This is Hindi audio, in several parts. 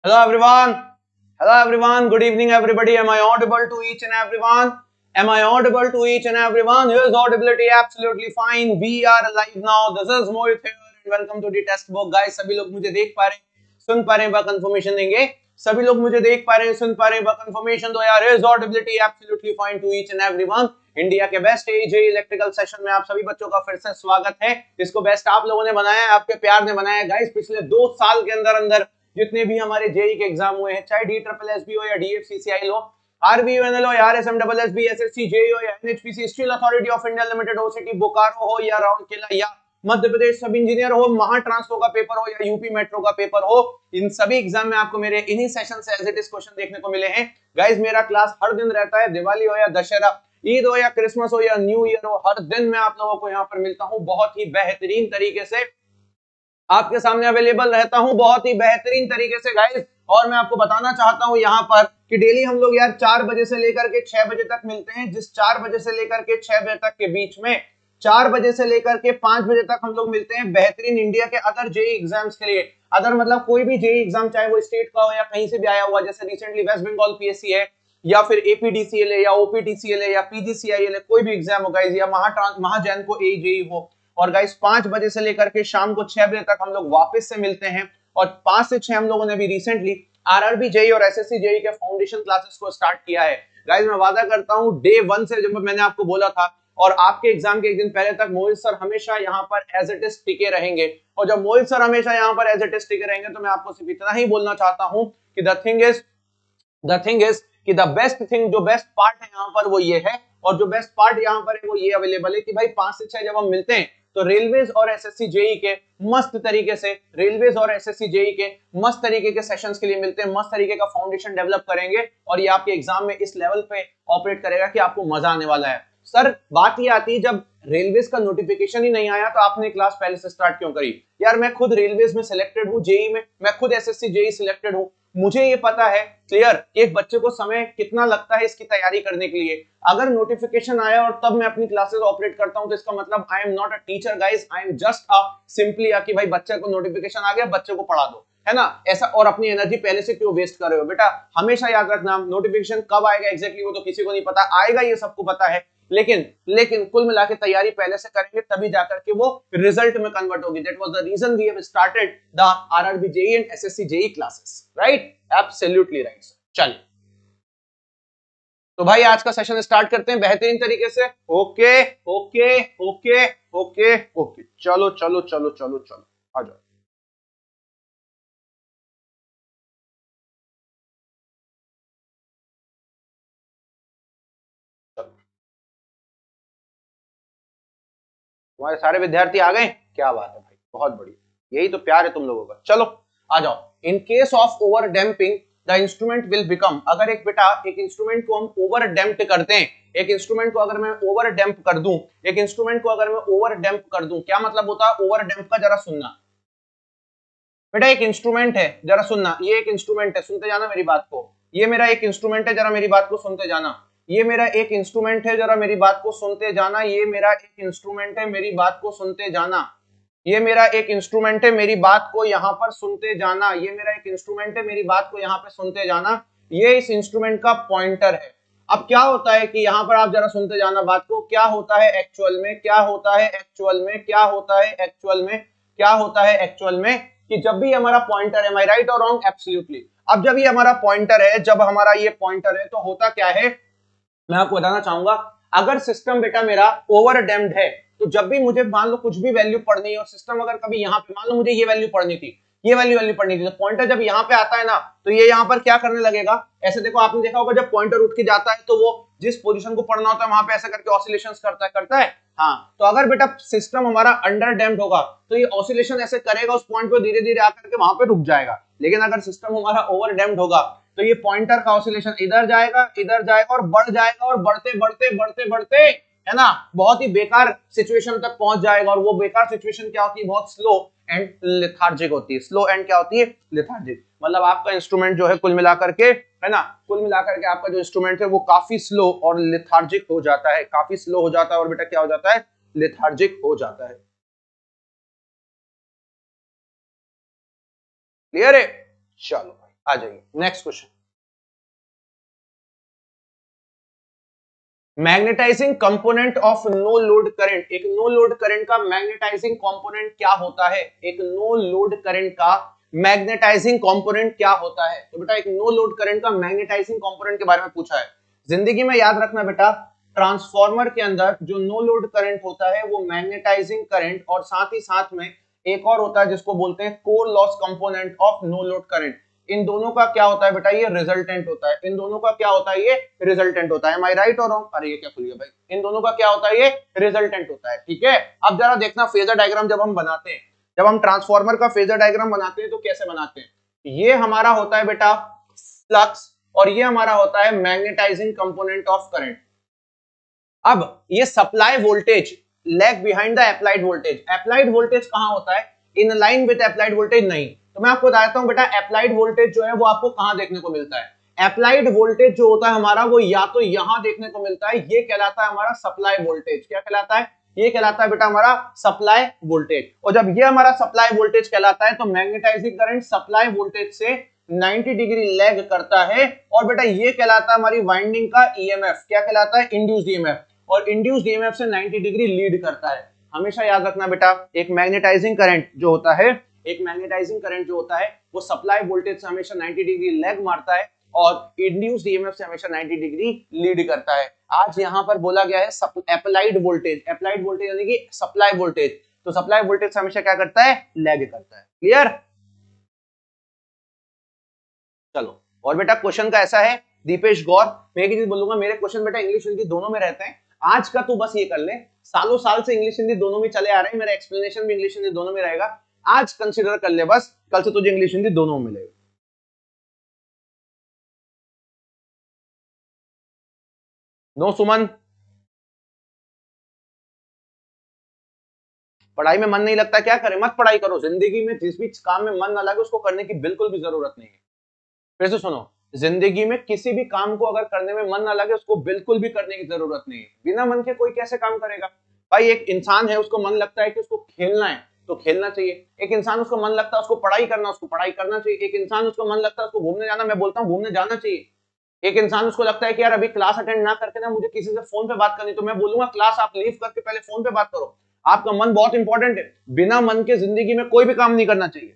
Hello everyone. Hello everyone. Good evening everybody. Am I audible to each and everyone? Am I audible to each and everyone? Here's audibility absolutely fine. We are live now. This is Mohit here and welcome to the test book. Guys, सभी लोग मुझे देख पा रहे हैं, सुन पा रहे हैं, कंफर्मेशन देंगे. सभी लोग मुझे देख पा रहे हैं, सुन पा रहे हैं, कंफर्मेशन दो यार. Here's audibility absolutely fine to each and everyone. India के बेस्ट एजे इलेक्ट्रिकल सेशन में आप सभी बच्चों का फिर से स्वागत है. इसको बेस्ट आप लोगों ने बनाया है, आपके प्यार ने बनाया है. गाइस, पिछले 2 साल के अंदर जितने भी हमारे जेई के एग्जाम हुए हैं, चाहे DSSB हो या DFCCI हो, RVUNL हो या RSMSSB, SSC जेई हो या NHPC, steel authority of India limited, OCT Bokaro हो या राउरकेला या मध्य प्रदेश सब इंजीनियर हो, महाट्रांसफो का पेपर हो या यूपी मेट्रो का पेपर हो, इन सभी एग्जाम में आपको मेरे इन्हीं सेशन से एज इट इज क्वेश्चन देखने को मिले हैं. गाइस, मेरा क्लास हर दिन रहता है, दिवाली हो या दशहरा, ईद हो या क्रिसमस हो या न्यू ईयर हो, हर दिन मैं आप लोगों को यहाँ पर मिलता हूँ. बहुत ही बेहतरीन तरीके से आपके सामने अवेलेबल रहता हूं, बहुत ही बेहतरीन तरीके से गाइस. और मैं आपको बताना चाहता हूं यहाँ पर कि डेली हम लोग यार 4 बजे से लेकर के 6 बजे तक मिलते हैं. जिस 4 बजे से लेकर के 6 बजे तक के बीच में, 4 बजे से लेकर के 5 बजे तक हम लोग मिलते हैं बेहतरीन इंडिया के अदर जेई एग्जाम्स के लिए. अदर मतलब कोई भी जेई एग्जाम, चाहे वो स्टेट का हो या कहीं से भी आया हुआ, जैसे रिसेंटली वेस्ट बंगाल PSC है या फिर APDCL है या OPTCL है या PGCIL है, कोई भी एग्जाम हो गाइस, या महाजैन को AJE हो. और गाइस 5 बजे से लेकर के शाम को 6 बजे तक हम लोग वापस से मिलते हैं. और 5 से 6 हम लोगों ने भी रिसेंटली RRB जेई और SSC जेई के फाउंडेशन क्लासेस को स्टार्ट किया है. गाइस, मैं वादा करता हूं डे 1 से, जब मैंने आपको बोला था और आपके एग्जाम के एक दिन पहले तक, मोहित सर हमेशा यहाँ पर एज इट इज टिके रहेंगे. और जब मोहित सर हमेशा यहाँ पर एज इट इज टिके रहेंगे, तो मैं आपको सिर्फ इतना ही बोलना चाहता हूं कि द थिंग इज कि द बेस्ट थिंग, जो बेस्ट पार्ट है यहाँ पर वो ये है, और जो बेस्ट पार्ट यहाँ पर है वो ये अवेलेबल है कि भाई 5 से 6 जब हम मिलते हैं तो रेलवेज और SSC जेई के मस्त तरीके से, रेलवेज और SSC जेई के मस्त तरीके के सेशंस के लिए मिलते हैं, मस्त तरीके का फाउंडेशन डेवलप करेंगे और ये आपके एग्जाम में इस लेवल पे ऑपरेट करेगा कि आपको मजा आने वाला है. सर, बात ये आती है, जब रेलवेज का नोटिफिकेशन ही नहीं आया तो आपने क्लास पहले से स्टार्ट क्यों करी? यार, मैं खुद रेलवेज में सिलेक्टेड हूँ, जेई में, मैं खुद SSC जेई सिलेक्टेड हूँ. मुझे ये पता है क्लियर कि एक बच्चे को समय कितना लगता है इसकी तैयारी करने के लिए. अगर नोटिफिकेशन आया और तब मैं अपनी क्लासेस ऑपरेट करता हूं तो इसका मतलब I am not a teacher guys, I am just a simply कि भाई बच्चे को नोटिफिकेशन आ गया, बच्चे को पढ़ा दो, है ना, ऐसा. और अपनी एनर्जी पहले से क्यों वेस्ट कर रहे हो? बेटा, हमेशा याद रखना, नोटिफिकेशन कब आएगा एग्जैक्टली वो तो किसी को नहीं पता. आएगा ये सबको पता है, लेकिन कुल मिला के तैयारी पहले से करेंगे तभी जाकर के वो रिजल्ट में कन्वर्ट होगी. That was the reason we have started the RRB JE and SSC JE classes, right? Absolutely right. चलिए, तो भाई आज का सेशन स्टार्ट करते हैं बेहतरीन तरीके से. Okay okay okay okay okay, चलो चलो चलो चलो चलो, आ जाओ. तुम्हारे सारे विद्यार्थी आ गए? क्या बात है भाई, बहुत बढ़िया, यही तो प्यार है तुम लोगों का. चलो आ जाओ. In case of over damping the instrument will become, अगर एक इंस्ट्रूमेंट को हम ओवर डैम्प्ड करते हैं, एक इंस्ट्रूमेंट को अगर मैं ओवर डैम्प कर दूं, एक इंस्ट्रूमेंट को अगर मैं ओवर डैम्प कर दूं, क्या मतलब होता है ओवर डैम्प का? जरा सुनना बेटा, एक इंस्ट्रूमेंट है, जरा सुनना, ये एक इंस्ट्रूमेंट है, सुनते जाना मेरी बात को. ये मेरा एक इंस्ट्रूमेंट है, जरा मेरी बात को सुनते जाना. ये मेरा एक इंस्ट्रूमेंट है, जरा मेरी बात को सुनते जाना. ये मेरा एक इंस्ट्रूमेंट है, मेरी बात को सुनते जाना. ये मेरा एक इंस्ट्रूमेंट है, मेरी बात को यहाँ पर सुनते जाना. ये मेरा एक इंस्ट्रूमेंट है, मेरी बात को यहाँ पे सुनते जाना. ये इस इंस्ट्रूमेंट का पॉइंटर है. अब क्या होता है कि यहाँ पर आप जरा सुनते जाना बात को, क्या होता है एक्चुअल में, क्या होता है एक्चुअल में, क्या होता है एक्चुअल में, क्या होता है एक्चुअल में, कि जब भी हमारा पॉइंटर है, am I right or wrong? Absolutely. अब जब ये हमारा पॉइंटर है, जब हमारा ये पॉइंटर है, तो होता क्या है मैं आपको बताना चाहूंगा. अगर सिस्टम बेटा मेरा ओवर डैम्प्ड है, तो जब भी मुझे मान लो कुछ भी वैल्यू पढ़नी है और सिस्टम अगर कभी यहाँ पे, मान लो मुझे ये वैल्यू पढ़नी थी, ये वैल्यू पढ़नी थी, तो पॉइंटर जब यहाँ पे आता है ना, तो ये यहाँ पर क्या करने लगेगा, ऐसे देखो, आपने देखा होगा जब पॉइंटर उठ के जाता है तो वो जिस पोजीशन को पढ़ना होता है वहां पे ऐसा करके ऑसिलेशंस करता है. हाँ, तो अगर बेटा सिस्टम हमारा अंडर डैम्प्ड होगा तो ये ऑसिलेशन ऐसे करेगा, उस पॉइंट पे धीरे धीरे आकर के वहां पे रुक जाएगा. लेकिन अगर सिस्टम हमारा ओवर डैम्प्ड होगा तो ये पॉइंटर का ऑसिलेशन इधर जाएगा और बढ़ जाएगा, और बढ़ते बढ़ते बढ़ते बढ़ते, है ना, बहुत ही बेकार सिचुएशन तक पहुंच जाएगा. और वो बेकार सिचुएशन क्या होती है? बहुत स्लो एंड लेथार्जिक होती है. स्लो एंड क्या होती है? लेथार्जिक. मतलब आपका इंस्ट्रूमेंट जो है कुल मिलाकर के, है ना, कुल मिलाकर के आपका जो इंस्ट्रूमेंट है वो काफी स्लो और लेथार्जिक हो जाता है, काफी स्लो हो जाता है, और बेटा क्या हो जाता है? लेथार्जिक हो जाता है. क्लियर है? चलो भाई आ जाइए next question. Magnetising component of no load current, एक नो लोड करंट का मैग्नेटाइजिंग कंपोनेंट क्या होता है? एक नो लोड करंट का मैग्नेटाइजिंग कंपोनेंट क्या होता है? तो बेटा एक नो लोड करंट का मैग्नेटाइजिंग कंपोनेंट के बारे में पूछा है। जिंदगी में याद रखना बेटा, ट्रांसफार्मर के अंदर जो नो लोड करंट होता है वो मैग्नेटाइजिंग करंट और साथ ही साथ में एक और होता है जिसको बोलते हैं core loss component of no load current. इन दोनों का क्या होता है बेटा? ये रिजल्टेंट होता है। इन दोनों का क्या होता है? ये रिजल्टेंट होता है। एम आई राइट और रॉन्ग? अरे ये क्या खुल गया भाई। इन दोनों का क्या होता है? ये रिजल्टेंट होता है। ठीक है, अब जरा देखना फेजर डायग्राम जब हम बनाते हैं, जब हम ट्रांसफार्मर का फेजर डायग्राम बनाते हैं तो कैसे बनाते हैं? ये हमारा होता है बेटा फ्लक्स और ये हमारा होता है मैग्नेटाइजिंग कंपोनेंट ऑफ करंट। अब ये supply voltage lag behind the applied voltage. Applied voltage कहां होता है? In line with applied voltage नहीं। तो मैं आपको बताता हूं बेटा, अप्लाइड वोल्टेज जो है वो आपको कहां देखने को मिलता है? अप्लाइड वोल्टेज जो होता है हमारा वो या तो यहां देखने को मिलता है, ये कहलाता है हमारा सप्लाई वोल्टेज। क्या कहलाता है? ये कहलाता है बेटा हमारा सप्लाई वोल्टेज। और जब ये हमारा सप्लाई वोल्टेज कहलाता है तो मैग्नेटाइजिंग करंट सप्लाई वोल्टेज से 90 डिग्री लैग करता है और बेटा ये कहलाता है हमारी वाइंडिंग का ईएमएफ। क्या कहलाता है? Induced EMF. और इंड्यूस्ड ईएमएफ से 90 डिग्री लीड करता है। हमेशा याद रखना बेटा, एक मैग्नेटाइजिंग करंट जो होता है, एक मैग्नेटाइजिंग करंट जो होता है वो सप्लाई वोल्टेज से हमेशा 90 डिग्री लैग मारता है और इंड्यूस्ड ईएमएफ से हमेशा 90 डिग्री लीड करता है। आज यहां पर बोला गया है अप्लाइड वोल्टेज। अप्लाइड वोल्टेज यानी कि सप्लाई वोल्टेज। तो सप्लाई वोल्टेज से हमेशा क्या करता है? लैग करता है। क्लियर? चलो, और बेटा क्वेश्चन का ऐसा है, दीपेश गौर, मैं एक चीज बोलूंगा, मेरे क्वेश्चन बेटा इंग्लिश हिंदी दोनों में रहते हैं। आज का तू बस ये कर ले, सालों साल से इंग्लिश हिंदी दोनों में चले आ रहे हैं, मेरा एक्सप्लेनेशन भी इंग्लिश हिंदी दोनों में रहेगा। आज कंसीडर कर ले बस, कल से तुझे इंग्लिश हिंदी दोनों में मिलेगा। नो सुमन, पढ़ाई में मन नहीं लगता क्या करें? मत पढ़ाई करो। जिंदगी में जिस भी काम में मन ना लगे उसको करने की बिल्कुल भी जरूरत नहीं है। फिर से सुनो, जिंदगी में किसी भी काम को अगर करने में मन ना लगे उसको बिल्कुल भी करने की जरूरत नहीं है। बिना मन के कोई कैसे काम करेगा भाई? एक इंसान है, उसको मन लगता है कि उसको खेलना है तो खेलना चाहिए। एक इंसान उसको मन लगता है उसको पढ़ाई करना, उसको पढ़ाई करना चाहिए। एक इंसान उसको मन लगता है उसको घूमने जाना, मैं बोलता हूँ घूमने जाना चाहिए। एक इंसान उसको लगता है कि यार अभी क्लास अटेंड ना करके ना मुझे किसी से फोन पे बात करनी, तो मैं बोलूंगा क्लास आप लीव करके पहले फोन पे बात करो। आपका मन बहुत इंपॉर्टेंट है। बिना मन के जिंदगी में कोई भी काम नहीं करना चाहिए।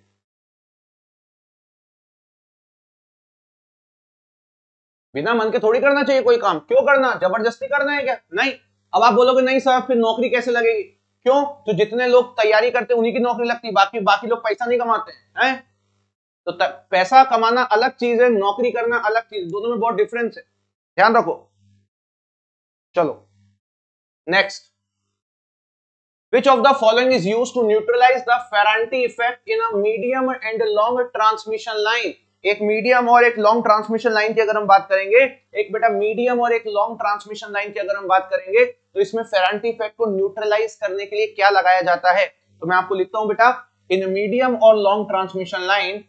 बिना मन के थोड़ी करना चाहिए कोई काम। क्यों करना? जबरदस्ती करना है क्या? नहीं। अब आप बोलोगे नहीं सर फिर नौकरी कैसे लगेगी? क्यों? तो जितने लोग तैयारी करते हैं उन्हीं की नौकरी लगती है, बाकी बाकी लोग पैसा नहीं कमाते हैं। तो पैसा कमाना अलग चीज है, नौकरी करना अलग चीज, दोनों में बहुत डिफरेंस है, ध्यान रखो। चलो next, which of the following is used to neutralize the Ferranti effect in a medium and long transmission line? एक मीडियम और एक लॉन्ग ट्रांसमिशन लाइन की अगर हम बात करेंगे, एक बेटा मीडियम और एक लॉन्ग ट्रांसमिशन लाइन की अगर हम बात करेंगे तो इसमें फेरांटी इफेक्ट को न्यूट्रलाइज करने के लिए क्या लगाया जाता है? तो मैं आपको लिखता हूं बेटा, इन मीडियम और long transmission line,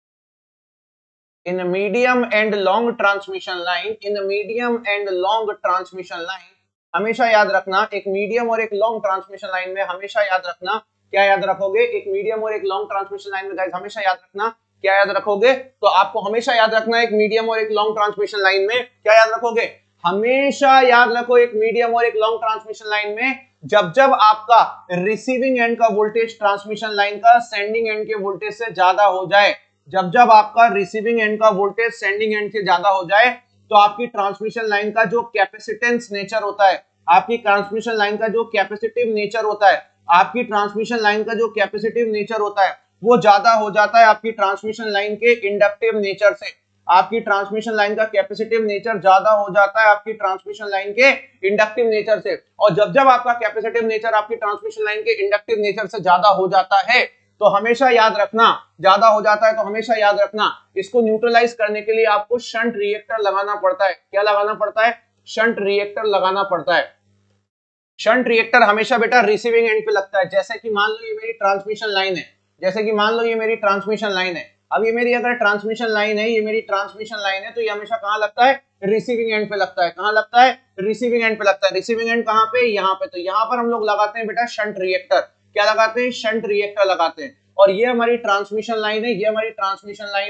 in medium and long transmission line, in medium and long transmission line, हमेशा याद रखना एक मीडियम और एक लॉन्ग ट्रांसमिशन लाइन में, हमेशा याद रखना, क्या याद रखोगे? एक मीडियम और एक लॉन्ग ट्रांसमिशन लाइन में गाइस हमेशा याद रखना, क्या याद रखोगे? तो आपको हमेशा याद रखना एक मीडियम और एक लॉन्ग ट्रांसमिशन लाइन में क्या याद रखोगे? हमेशा याद रखो एक मीडियम और एक लॉन्ग ट्रांसमिशन लाइन में जब जब आपका रिसीविंग एंड का वोल्टेज ट्रांसमिशन लाइन का सेंडिंग एंड के वोल्टेज से ज्यादा हो जाए, जब जब आपका रिसीविंग एंड का वोल्टेज सेंडिंग एंड से ज्यादा हो जाए तो आपकी ट्रांसमिशन लाइन का जो कैपेसिटेंस नेचर होता है, आपकी ट्रांसमिशन लाइन का जो कैपेसिटिव नेचर होता है, आपकी ट्रांसमिशन लाइन का जो कैपेसिटिव नेचर होता है वो ज्यादा हो जाता है आपकी ट्रांसमिशन लाइन के इंडक्टिव नेचर से। आपकी ट्रांसमिशन लाइन का कैपेसिटिव नेचर ज्यादा हो जाता है आपकी ट्रांसमिशन लाइन के इंडक्टिव नेचर से। और जब जब आपका कैपेसिटिव नेचर आपकी ट्रांसमिशन लाइन के इंडक्टिव नेचर से ज्यादा हो जाता है तो हमेशा याद रखना, ज्यादा हो जाता है तो हमेशा याद रखना इसको न्यूट्रलाइज करने के लिए आपको शंट रिएक्टर लगाना पड़ता है। क्या लगाना पड़ता है? शंट रिएक्टर लगाना पड़ता है। शंट रिएक्टर हमेशा बेटा रिसीविंग एंड पे लगता है। जैसे कि मान लो ये मेरी ट्रांसमिशन लाइन है, जैसे कि मान लो ये मेरी ट्रांसमिशन लाइन है, अब ये मेरी अगर ट्रांसमिशन लाइन है, ये मेरी ट्रांसमिशन लाइन है तो ये हमेशा कहां लगता है? रिसीविंग एंड पे लगता है। कहां लगता है? रिसीविंग एंड पे लगता है। रिसीविंग एंड कहां पे? यहाँ पे। तो यहाँ पर हम लोग लगाते हैं बेटा शंट रिएक्टर। क्या लगाते हैं? शंट रिएक्टर लगाते हैं। और ये हमारी ट्रांसमिशन लाइन है, ये हमारी ट्रांसमिशन लाइन है,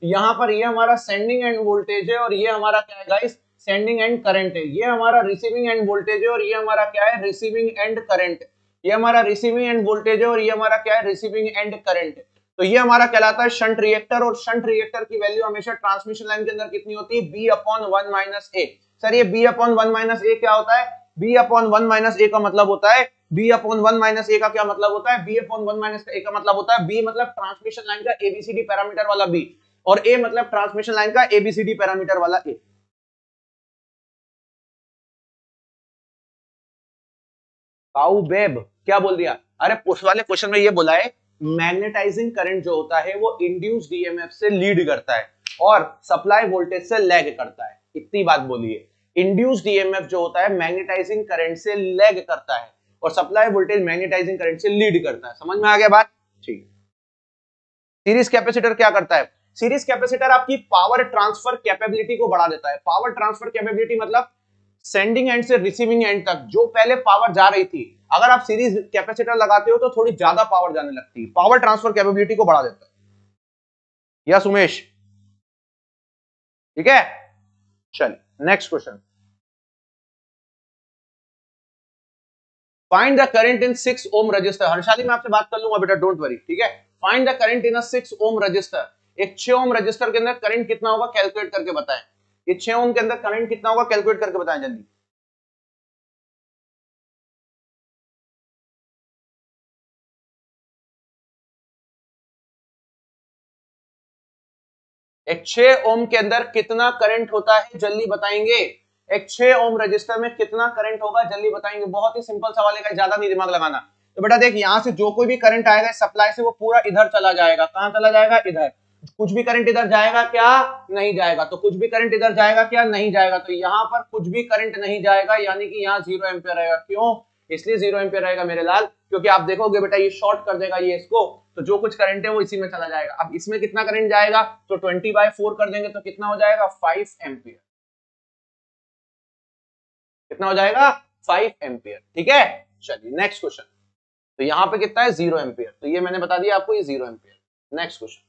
यहाँ पर ये हमारा सेंडिंग एंड वोल्टेज है और ये हमारा क्या है गाइस, सेंडिंग एंड करंट है। ये हमारा रिसीविंग एंड वोल्टेज है और ये हमारा क्या है, रिसीविंग एंड करंट। ये हमारा रिसीविंग एंड वोल्टेज है और ये हमारा क्या है, रिसीविंग एंड करंट। तो ये हमारा कहलाता है शंट रिएक्टर, और शंट रिएक्टर की वैल्यू हमेशा ट्रांसमिशन लाइन के अंदर कितनी होती है, B upon 1 minus A. Sir ये बी अपॉन 1 माइनस ए क्या होता है, बी अपॉन 1 माइनस ए का मतलब होता है, बी अपॉन 1 माइनस ए का क्या मतलब होता है, बी अपॉन 1 माइनस ए का मतलब होता है, बी मतलब ट्रांसमिशन लाइन का एबीसीडी पैरामीटर वाला बी, और ए मतलब ट्रांसमिशन लाइन का एबीसीडी पैरामीटर वाला ए। काऊ बेब क्या बोल दिया, अरे उस वाले क्वेश्चन में ये बोला है मैग्नेटाइजिंग करंट जो होता है वो इंड्यूस्ड ईएमएफ से लीड करता है और सप्लाई वोल्टेज से लैग करता है, इतनी बात बोली है। इंड्यूस्ड ईएमएफ जो होता है मैग्नेटाइजिंग करंट से लैग करता है और सप्लाई वोल्टेज मैग्नेटाइजिंग करंट से लीड करता है। समझ में आ गया बात, ठीक। सीरीज कैपेसिटर क्या करता है, सीरीज कैपेसिटर आपकी पावर ट्रांसफर कैपेबिलिटी को बढ़ा देता है। पावर ट्रांसफर कैपेबिलिटी मतलब सेंडिंग एंड से रिसीविंग एंड तक जो पहले पावर जा रही थी, अगर आप सीरीज कैपेसिटर लगाते हो तो थोड़ी ज्यादा पावर जाने लगती है, पावर ट्रांसफर कैपेबिलिटी को बढ़ा देता है। यस उमेश, ठीक है। चलिए next question, find the current in 6 ohm resistor. Harshali मैं आपसे बात कर लूंगा बेटा, डोंट वरी, ठीक है। Find the current in a 6 ohm resistor. एक 6 ओम रजिस्टर के अंदर करंट कितना होगा कैलकुलेट करके बताएं। ये 6 ओम के अंदर करंट कितना होगा कैलकुलेट करके बताएं जल्दी। एक 6 ओम के अंदर कितना करंट होता है जल्दी बताएंगे। एक 6 ओम रजिस्टर में कितना करंट होगा जल्दी बताएंगे। बहुत ही सिंपल सवाल है, ज्यादा नहीं दिमाग लगाना। तो बेटा देख, यहां से जो कोई भी करंट आएगा सप्लाई से वो पूरा इधर चला जाएगा। कहां चला जाएगा, इधर। कुछ भी करंट इधर जाएगा क्या, नहीं जाएगा। तो कुछ भी करंट इधर जाएगा क्या, नहीं जाएगा। तो यहाँ पर कुछ भी करंट नहीं जाएगा, यानी कि यहाँ 0 एम्पियर रहेगा। क्यों, इसलिए 0 एम्पियर रहेगा मेरे लाल, क्योंकि आप देखोगे बेटा ये शॉर्ट कर देगा ये इसको, तो जो कुछ करंट है वो इसी में चला जाएगा। अब इसमें कितना करंट जाएगा, तो 20/4 कर देंगे तो कितना हो जाएगा, 5 एम्पियर। कितना हो जाएगा, 5 एम्पियर, ठीक है। चलिए नेक्स्ट क्वेश्चन। तो यहाँ पे कितना है, 0 एम्पियर। तो ये मैंने बता दिया आपको, ये 0 ampere. Next question,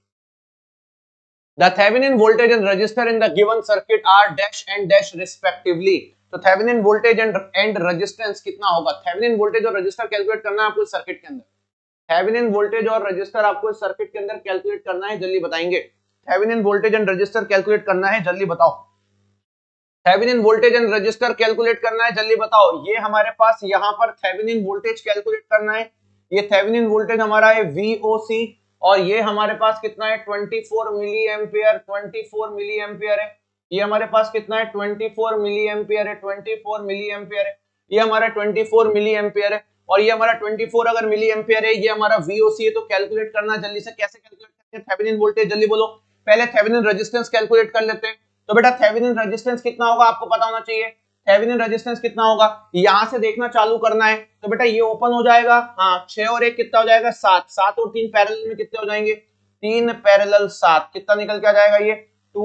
the Thevenin voltage and resistor in the given circuit R dash and dash respectively. तो थेवेनिन वोल्टेज एंड रेजिस्टेंस कितना होगा। थेवेनिन वोल्टेज और रजिस्टर कैलकुलेट करना है आपको सर्किट के अंदर। थेवेनिन वोल्टेज और रजिस्टर आपको सर्किट के अंदर कैलकुलेट करना है, जल्दी बताएंगे। Thevenin voltage and resistor calculate करना है, जल्दी बताओ। Thevenin voltage and resistor calculate करना है, जल्दी बताओ। ये हमारे पास यहाँ पर थेवेनिन वोल्टेज कैलकुलेट करना है। ये थेवेनिन वोल्टेज हमारा है VOC, और ये हमारे पास कितना है 24 मिली एम्पियर। 24 मिली एम्पियर है। ये हमारे पास कितना है 24 मिली एम्पियर है। 24 मिली एम्पियर है। ये हमारा 24 मिली एम्पियर है, और ये हमारा 24 अगर मिली एम्पियर है, ये हमारा VOC है। तो कैलकुलेट करना जल्दी से, कैसे कैलकुलेट करते हैं थेवेनिन वोल्टेज, जल्दी बोलो। पहले थेवेनिन रेजिस्टेंस कैलकुलेट कर लेते हैं। तो बेटा थेवेनिन रेजिस्टेंस कितना होगा आपको पता होना चाहिए। थेवेनिन रेजिस्टेंस कितना होगा, यहां से देखना चालू करना है। तो बेटा ये ओपन हो जाएगा, हाँ 6 और 1 कितना हो जाएगा 7। 7 और 3 पैरेलल में कितने हो जाएंगे, 3 पैरेलल 7। कितना निकल के आ जाएगा ये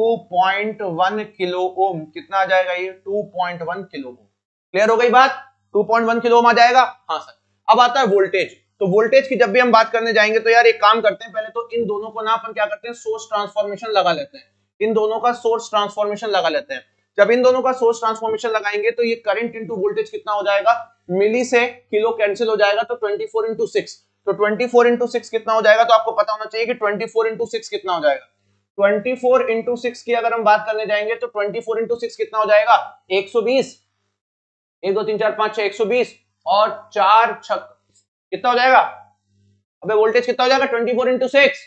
2.1 किलो ओम। कितना आ जाएगा ये 2.1 किलो ओम। क्लियर हो गई बात, 2.1 किलो ओम आ जाएगा। हाँ सर। अब आता है वोल्टेज। तो वोल्टेज की जब भी हम बात करने जाएंगे तो यार एक काम करते हैं, पहले तो इन दोनों को ना अपन क्या करते हैं, सोर्स ट्रांसफॉर्मेशन लगा लेते हैं। इन दोनों का सोर्स ट्रांसफॉर्मेशन लगा लेते हैं। जब इन दोनों का सोर्स ट्रांसफॉर्मेशन लगाएंगे तो ये करंट इंटू वोल्टेज कितना हो जाएगा, मिली से किलो कैंसिल हो जाएगा, तो 24 इंटू 6। तो 24 इंटू 6 कितना हो जाएगा, तो आपको पता होना चाहिए कि 24 इंटू 6 कितना हो जाएगा। 24 इंटू 6 की अगर हम बात करने जाएंगे तो 24 इंटू 6 कितना हो जाएगा 120। 1 2 3 4 5 6 120 और 4 6 कितना हो जाएगा, अबे वोल्टेज कितना हो जाएगा 24 इंटू 6,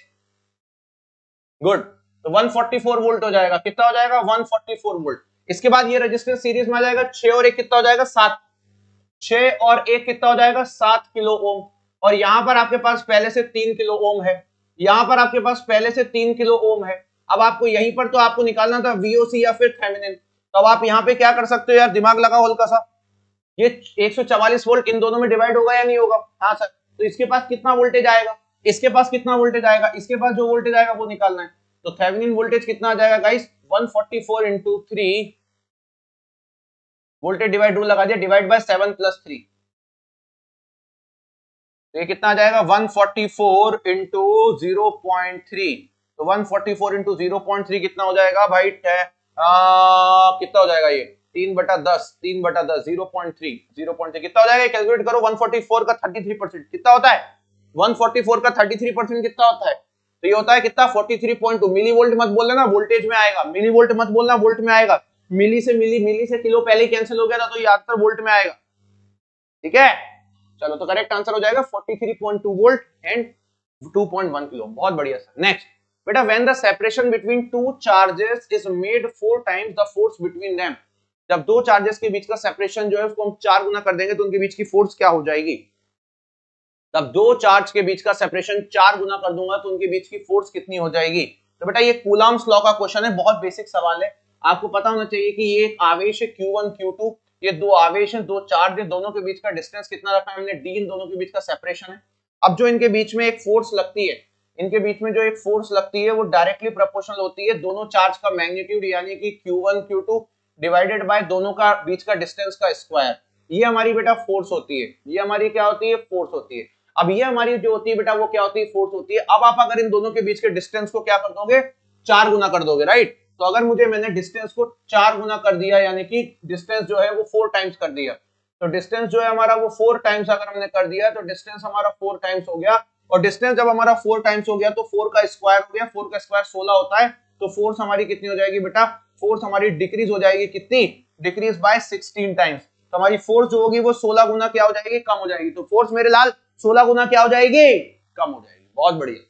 गुड। तो 144 वोल्ट हो जाएगा। कितना हो जाएगा 144 वोल्ट। इसके बाद ये रजिस्टर सीरीज में आ जाएगा। 6 और 1 कितना हो जाएगा 7। 6 और 1 कितना हो जाएगा 7 किलो ओम। और यहां पर आपके पास पहले से 3 किलो ओम है। यहां पर आपके पास पहले से 3 किलो ओम है। अब आपको यहीं पर तो आपको निकालना था VOC या फिर थेवेनिन। तो अब आप यहाँ पे क्या कर सकते हो यार, दिमाग लगाओ हल्का सा। ये 144 वोल्ट इन दोनों में डिवाइड होगा या नहीं होगा, हाँ सर। तो इसके पास कितना वोल्टेज आएगा, इसके पास कितना वोल्टेज आएगा, इसके पास जो वोल्टेज आएगा वो निकालना है। तो थेवेनिन वोल्टेज कितना आ जाएगा guys 144 into 3, voltage divide rule लगा दिया, डिवाइड बाय 7 प्लस 3। तो ये कितना आ जाएगा 144 इंटू 0.3, तो 144 इंटू 0.3 कितना हो जाएगा भाई? कितना हो जाएगा ये? 3/10, 3/10, 0.3 कितना हो जाएगा? कैलकुलेट करो। 144 का 33% कितना होता है? 144 का 33% कितना होता है? तो ये होता है कितना? 43.2 मिली वोल्ट। मत बोलना ना वोल्टेज में आएगा, मिली वोल्ट मत बोलना, वोल्ट में आएगा। मिली से किलो पहले कैंसिल हो गया था, तो ये आंसर वोल्ट में आएगा। ठीक है, चलो तो करेक्ट आंसर हो जाएगा 43.2 वोल्ट एंड 2.1 किलो। बहुत बढ़िया सर। नेक्स्ट बेटा, when the separation between two charges is made 4 times the force between them, जब दो चार्जेस के बीच का सेपरेशन जो है उसको हम 4 गुना कर देंगे तो उनके बीच की फोर्स क्या हो जाएगी? तब दो चार्ज के बीच का सेपरेशन 4 गुना कर दूंगा तो उनके बीच की फोर्स कितनी हो जाएगी? तो बेटा ये कूलम्ब्स लॉ का क्वेश्चन है, बहुत बेसिक सवाल है। आपको पता होना चाहिए कि ये एक आवेश है Q1 Q2, ये दो आवेश हैं, दो चार्ज है, दोनों के बीच का डिस्टेंस कितना रखा है हमने? D, इन दोनों के बीच का सेपरेशन है। अब जो इनके बीच में एक फोर्स लगती है, इनके बीच में जो एक फोर्स लगती है वो डायरेक्टली प्रोपोर्शनल होती है दोनों चार्ज का मैग्नीट्यूड, यानी कि Q1 Q2 डिवाइडेड बाय दोनों का बीच का डिस्टेंस का स्क्वायर। ये हमारी बेटा फोर्स होती है, ये हमारी क्या होती है? फोर्स होती है। अब ये हमारी जो होती है बेटा वो क्या होती है? फोर्स होती है। अब आप अगर इन दोनों के बीच के डिस्टेंस को क्या कर दोगे? 4 गुना कर दोगे, राइट? तो अगर मैंने डिस्टेंस को 4 गुना कर दिया, यानी कि डिस्टेंस जो है वो 4 टाइम्स कर दिया, तो डिस्टेंस जो है हमारा वो 4 टाइम्स अगर हमने कर दिया तो डिस्टेंस हमारा 4 टाइम्स हो गया। और डिस्टेंस जब हमारा 4 टाइम्स हो गया तो 4 का स्क्वायर हो गया, 4 का स्क्वायर 16 होता है। तो फोर्स हमारी कितनी हो जाएगी बेटा? फोर्स हमारी डिक्रीज हो जाएगी, कितनी? Decrease by 16 times. तो हमारी फोर्स जो होगी वो 16 गुना क्या हो जाएगी? कम हो जाएगी। तो फोर्स मेरे लाल 16 गुना क्या हो जाएगी? कम हो जाएगी। बहुत बढ़िया,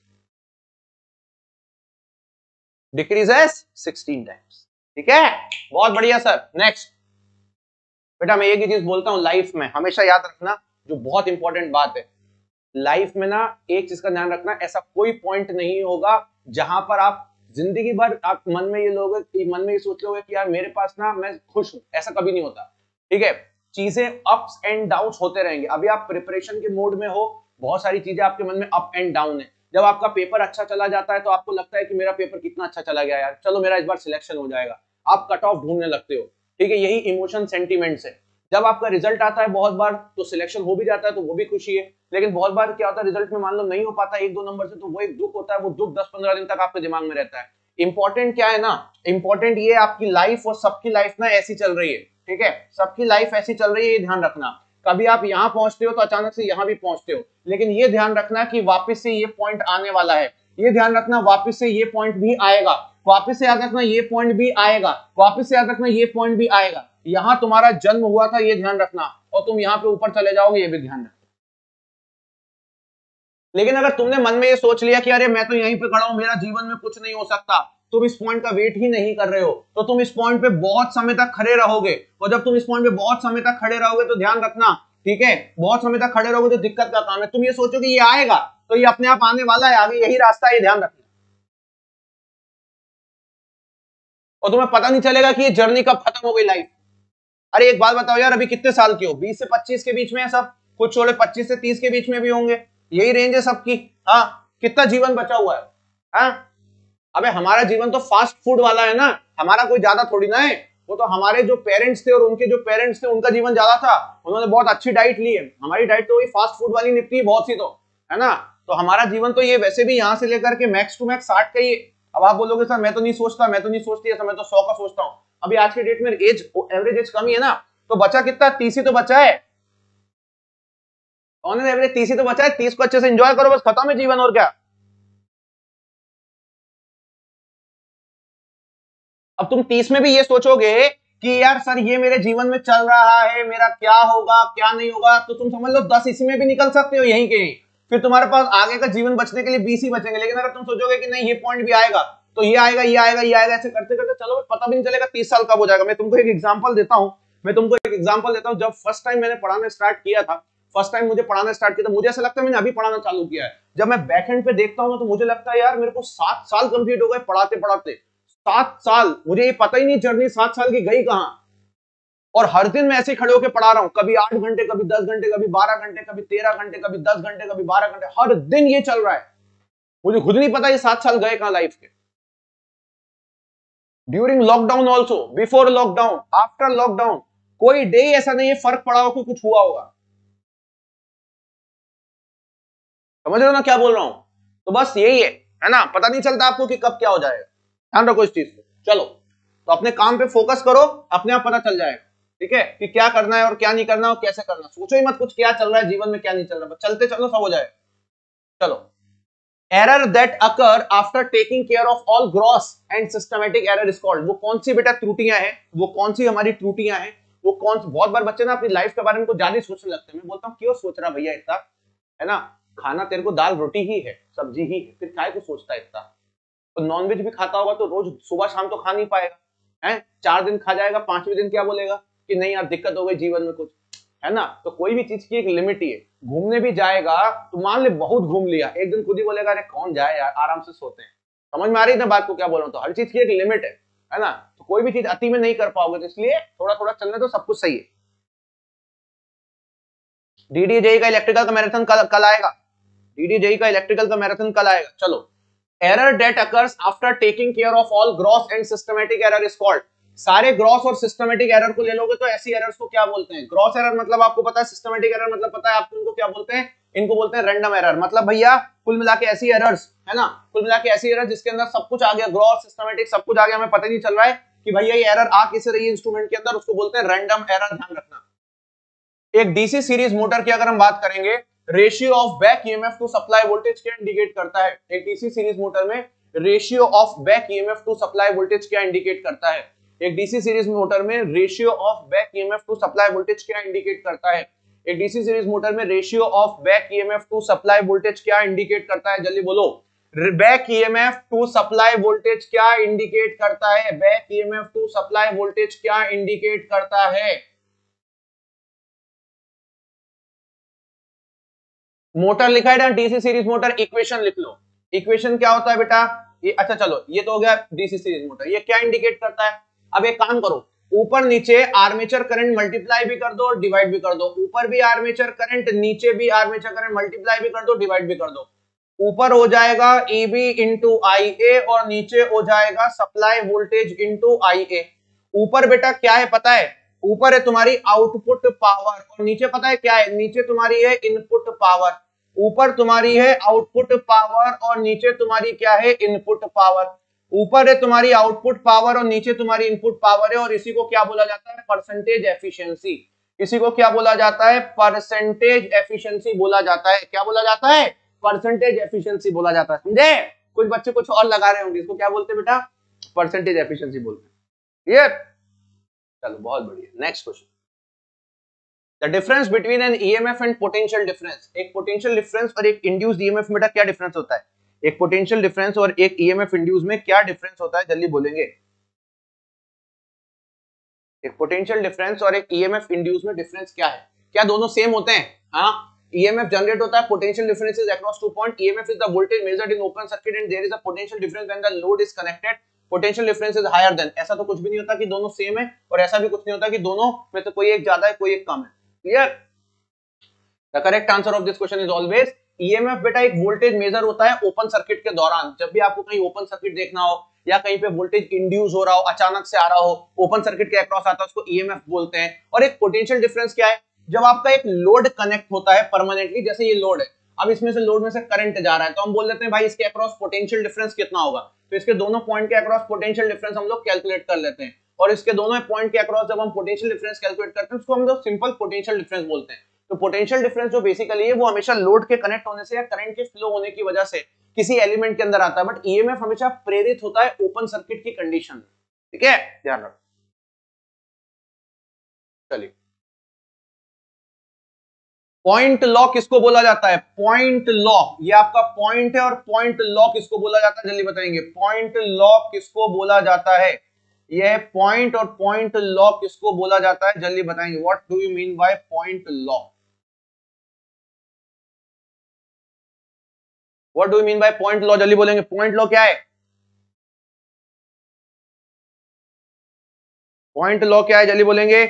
डिक्रीज है 16 टाइम्स। ठीक है, बहुत बढ़िया सर। नेक्स्ट बेटा, मैं एक ही चीज बोलता हूं लाइफ में, हमेशा याद रखना, जो बहुत इंपॉर्टेंट बात है लाइफ में ना, एक चीज का ध्यान रखना, ऐसा कोई पॉइंट नहीं होगा जहां पर आप जिंदगी भर आप मन में ये सोच लोगे कि यार मेरे पास ना मैं खुश हूं। ऐसा कभी नहीं होता। ठीक है, चीजें अप्स एंड डाउन होते रहेंगे। अभी आप प्रिपरेशन के मोड में हो, बहुत सारी चीजें आपके मन में अप एंड डाउन है। जब आपका पेपर अच्छा चला जाता है तो आपको लगता है कि मेरा पेपर कितना अच्छा चला गया यार, चलो मेरा इस बार सिलेक्शन हो जाएगा, आप कट ऑफ ढूंढने लगते हो। ठीक है, यही इमोशन सेंटीमेंट्स है। जब आपका रिजल्ट आता है बहुत बार तो सिलेक्शन हो भी जाता है तो वो भी खुशी है, लेकिन बहुत बार क्या होता है रिजल्ट में मान लो नहीं हो पाता 1-2 नंबर से, तो वो एक दुख होता है। वो दुख 10-15 दिन तक आपके दिमाग में रहता है। इंपॉर्टेंट क्या है ना, इंपॉर्टेंट ये आपकी लाइफ और सबकी लाइफ ना ऐसी चल रही है। ठीक है, सबकी लाइफ ऐसी चल रही है, ये ध्यान रखना। कभी आप यहाँ पहुंचते हो तो अचानक से यहाँ भी पहुंचते हो, लेकिन ये ध्यान रखना कि वापस से ये पॉइंट आने वाला है। ये ध्यान रखना वापस से ये पॉइंट भी आएगा, वापस से याद रखना ये पॉइंट भी आएगा, वापस से याद रखना ये पॉइंट भी आएगा। यहां तुम्हारा जन्म हुआ था ये ध्यान रखना, और तुम यहाँ पे ऊपर चले जाओगे ये भी ध्यान रखना। लेकिन अगर तुमने मन में ये सोच लिया कि अरे मैं तो यहीं पे खड़ा हूं, मेरा जीवन में कुछ नहीं हो सकता, तुम इस पॉइंट का वेट ही नहीं कर रहे हो, तो तुम इस पॉइंट पे बहुत समय तक खड़े रहोगे। और जब तुम इस पॉइंट पे बहुत समय तक खड़े रहोगे तो ध्यान रखना, ठीक है, बहुत समय तक खड़े रहोगे तो दिक्कत का काम है। तुम ये सोचो कि ये आएगा तो ये अपने आप आने वाला है, आगे यही रास्ता है, ये ध्यान रखना। और तुम्हें पता नहीं चलेगा कि ये जर्नी कब खत्म हो गई लाइफ। अरे एक बात बताओ यार, अभी कितने साल के हो? 20 से 25 के बीच में है सब, कुछ छोड़े 25 से 30 के बीच में भी होंगे, यही रेंज है सबकी। हाँ, कितना जीवन बचा हुआ है? हाँ, अबे हमारा जीवन तो फास्ट फूड वाला है ना, हमारा कोई ज्यादा थोड़ी ना है। वो तो हमारे जो पेरेंट्स थे और उनके जो पेरेंट्स थे उनका जीवन ज्यादा था, उन्होंने बहुत अच्छी डाइट ली है। हमारी डाइट तो वही फास्ट फूड वाली निपटी है बहुत सी, तो है ना। तो हमारा जीवन तो ये वैसे भी यहाँ से लेकर के मैक्स टू मैक्स 60 का ही। अब आप बोलोगे सर मैं तो नहीं सोचता, मैं तो नहीं सोचती ऐसा, मैं तो 100 का सोचता हूँ। अभी आज के डेट में एज एवरेज एज कम ही है ना, तो बचा कितना? 30 ही तो बचा है। ऑन एवरेज 30 ही तो बचा है। 30 को अच्छे से एंजॉय करो, बस खत्म है जीवन, और क्या। अब तुम 30 में भी ये सोचोगे कि यार सर ये मेरे जीवन में चल रहा है, मेरा क्या होगा क्या नहीं होगा, तो तुम समझ लो 10 इसी में भी निकल सकते हो यहीं के। फिर तुम्हारे पास आगे का जीवन बचने के लिए 20 ही बचेंगे। लेकिन अगर तुम सोचोगे कि नहीं ये पॉइंट भी आएगा तो ये आएगा, ये आएगा, ये आएगा, ऐसे करते करते चलो पता भी नहीं चलेगा 30 साल कब हो जाएगा। मैं तुमको एक एग्जांपल देता हूं, जब फर्स्ट टाइम मैंने पढ़ाना स्टार्ट किया था, मुझे ऐसा लगता है मैंने अभी पढ़ाना चालू किया है। जब मैं बैकएंड पे देखता हूं तो मुझे लगता है यार मेरे को 7 साल कंप्लीट हो गए पढ़ाते पढ़ाते। 7 साल, मुझे ये पता ही नहीं जर्नी 7 साल की गई कहां। और हर दिन मैं ऐसे खड़े होकर पढ़ा रहा हूं, कभी 8 घंटे, कभी 10 घंटे, कभी 12 घंटे, कभी 13 घंटे, कभी 10 घंटे, कभी 12 घंटे, हर दिन ये चल रहा है। मुझे खुद नहीं पता ये 7 साल गए कहां लाइफ के। During lockdown also, before lockdown, after lockdown, कोई डे ऐसा नहीं है फर्क पड़ा हो कि कुछ हुआ होगा। समझ रहे हो ना क्या बोल रहा हूं? तो बस यही है है ना, पता नहीं चलता आपको कि कब क्या हो जाएगा। ध्यान रखो इस चीज को। चलो तो अपने काम पे फोकस करो, अपने आप पता चल जाएगा, ठीक है, कि क्या करना है और क्या नहीं करना और कैसे करना। सोचो ही मत कुछ क्या चल रहा है जीवन में क्या नहीं चल रहा, चलते चलो सब हो जाएगा। चलो, error that occur after taking care of all gross and systematic error is called. वो कौन सी बेटा त्रुटियां हैं, वो कौन सी हमारी त्रुटियां हैं, वो कौन सी। बहुत बार बच्चे ना अपनी लाइफ के बारे में कुछ ज्यादा सोचने लगते हैं। मैं बोलता हूँ क्यों सोच रहा भैया इतना, है ना, खाना तेरे को दाल रोटी ही है, सब्जी ही है, फिर काय को सोचता है इतना। तो नॉनवेज भी खाता होगा तो रोज सुबह शाम तो खा नहीं पाएगा, है 4 दिन खा जाएगा, 5वें दिन क्या बोलेगा कि नहीं यार दिक्कत हो गई जीवन में कुछ, है ना। तो कोई भी चीज की एक लिमिट ही है। घूमने भी जाएगा तो मान ले बहुत घूम लिया, एक दिन खुद ही बोलेगा अरे कौन जाए यार, आराम से सोते हैं। समझ में आ रही है ना बात को क्या बोल रहा हूँ। तो हर चीज की एक लिमिट है ना। तो कोई भी चीज अति में नहीं कर पाओगे, तो इसलिए थोड़ा थोड़ा चलने तो सब कुछ सही है। डीडीजेई का इलेक्ट्रिकल का मैराथन कल आएगा। डीडीजेई का इलेक्ट्रिकल का मैराथन कल आएगा। चलो, error that occurs after taking care of all gross and systematic error is called. सारे ग्रॉस और सिस्टमैटिक एरर को ले लोगे तो ऐसी एरर्स को क्या बोलते हैं। ग्रॉस एरर मतलब आपको पता है, सिस्टमैटिक एरर मतलब पता है आपको, इनको क्या बोलते हैं, इनको बोलते हैं रैंडम एरर। मतलब भैया कुल मिला के ऐसी एरर्स, है ना, कुल मिला के ऐसी एरर जिसके अंदर सब कुछ आ गया, ग्रॉस सिस्टमैटिक सब कुछ आ गया, हमें पता ही नहीं चल रहा है कि भैया ये एरर आ कैसे रही है इंस्ट्रूमेंट के अंदर, उसको बोलते हैं रैंडम एरर। ध्यान रखना। एक डीसी सीरीज मोटर की अगर हम बात करेंगे, ratio of back EMF to supply voltage क्या इंडिकेट करता है। एक डीसी सीरीज मोटर में ratio of back EMF to supply voltage क्या इंडिकेट करता है। एक डीसी सीरीज मोटर में ratio of back EMF to supply voltage क्या इंडिकेट करता है। एक डीसी सीरीज मोटर में ratio of back EMF to supply voltage क्या इंडिकेट करता है, जल्दी बोलो। Back EMF to supply voltage क्या इंडिकेट करता है, back EMF to supply voltage क्या इंडिकेट करता है। मोटर लिखा है ना, डीसी सीरीज मोटर, इक्वेशन लिख लो। इक्वेशन क्या होता है बेटा, ये अच्छा चलो ये तो हो गया डीसी सीरीज मोटर, ये क्या इंडिकेट करता है। अब एक काम करो, ऊपर नीचे आर्मेचर करंट मल्टीप्लाई भी कर दो और डिवाइड भी कर दो। ऊपर भी आर्मेचर करंट, नीचे भी आर्मेचर करंट, मल्टीप्लाई भी कर दो, डिवाइड भी कर दो। ऊपर हो जाएगा ईबी इंटू आई ए और नीचे हो जाएगा supply voltage into I A. ऊपर बेटा क्या है पता है, ऊपर है तुम्हारी आउटपुट पावर और नीचे पता है क्या है, नीचे तुम्हारी है इनपुट पावर। ऊपर तुम्हारी है आउटपुट पावर और नीचे तुम्हारी क्या है, इनपुट पावर। ऊपर है तुम्हारी आउटपुट पावर और नीचे तुम्हारी इनपुट पावर है, और इसी को क्या बोला जाता है, परसेंटेज एफिशिएंसी। इसी को क्या बोला जाता है, परसेंटेज एफिशिएंसी बोला जाता है। क्या बोला जाता है, परसेंटेज एफिशिएंसी बोला जाता है। समझे, कुछ बच्चे कुछ और लगा रहे होंगे, इसको क्या बोलते हैं बेटा, परसेंटेज एफिशिएंसी बोलते हैं। क्लियर, चलो बहुत बढ़िया। Next question, the difference between an EMF and potential difference. एक पोटेंशियल डिफरेंस और एक इंड्यूस्ड ईएमएफ में क्या डिफरेंस होता है। एक पोटेंशियल डिफरेंस और एक ईएमएफ इंड्यूस में क्या डिफरेंस होता है, जल्दी बोलेंगे। एक पोटेंशियल डिफरेंस और एक ईएमएफ इंड्यूस में डिफरेंस क्या है, क्या दोनों सेम होते हैं। हाँ, ईएमएफ जनरेट होता है, potential difference is across two point. EMF is the voltage measured in open circuit and there is a potential difference when the load is connected, potential difference is higher than. ऐसा तो कुछ भी नहीं होता कि दोनों सेम है, और ऐसा भी कुछ नहीं होता कि दोनों में से कोई एक ज्यादा है कोई एक कम है। Clear, the correct answer of this question is always EMF. बेटा एक वोल्टेज मेजर होता है ओपन सर्किट के दौरान। जब भी आपको कहीं ओपन सर्किट देखना हो या कहीं पे वोल्टेज इंड्यूस हो रहा हो, अचानक से आ रहा हो, ओपन सर्किट के अक्रॉस आता है, उसको ईएमएफ बोलते हैं। और एक पोटेंशियल डिफरेंस क्या है, जब आपका एक लोड कनेक्ट होता है परमानेंटली, जैसे ये लोड है, अब इसमें से लोड में से करंट जा रहा है, तो हम बोल देते हैं भाई इसके अक्रॉस पोटेंशियल डिफरेंस कितना होगा। तो इसके दोनों पॉइंट के अक्रॉस पोटेंशियल डिफरेंस हम लोग कैलकुलेट कर लेते हैं, और इसके दोनों पॉइंट के अक्रॉस जब हम पोटेंशियल डिफरेंस कैलकुलेट करते हैं उसको हम लोग सिंपल पोटेंशियल डिफरेंस बोलते हैं। तो पोटेंशियल डिफरेंस जो बेसिकली है वो हमेशा लोड के कनेक्ट होने से या करंट के फ्लो होने की वजह से किसी एलिमेंट के अंदर आता है, बट ईएमएफ हमेशा प्रेरित होता है ओपन सर्किट की कंडीशन में। ठीक है, ध्यान रखो। चलिए, पॉइंट लॉ किसको बोला जाता है, पॉइंट लॉ, ये आपका पॉइंट है, और पॉइंट लॉ किसको बोला जाता है, जल्दी बताएंगे। पॉइंट लॉ किसको बोला जाता है, यह पॉइंट और पॉइंट लॉ किसको बोला जाता है, जल्दी बताएंगे। What do you mean by point law, what do you mean by point law, जल्दी बोलेंगे। पॉइंट लॉ क्या है, पॉइंट लॉ क्या है, जल्दी बोलेंगे।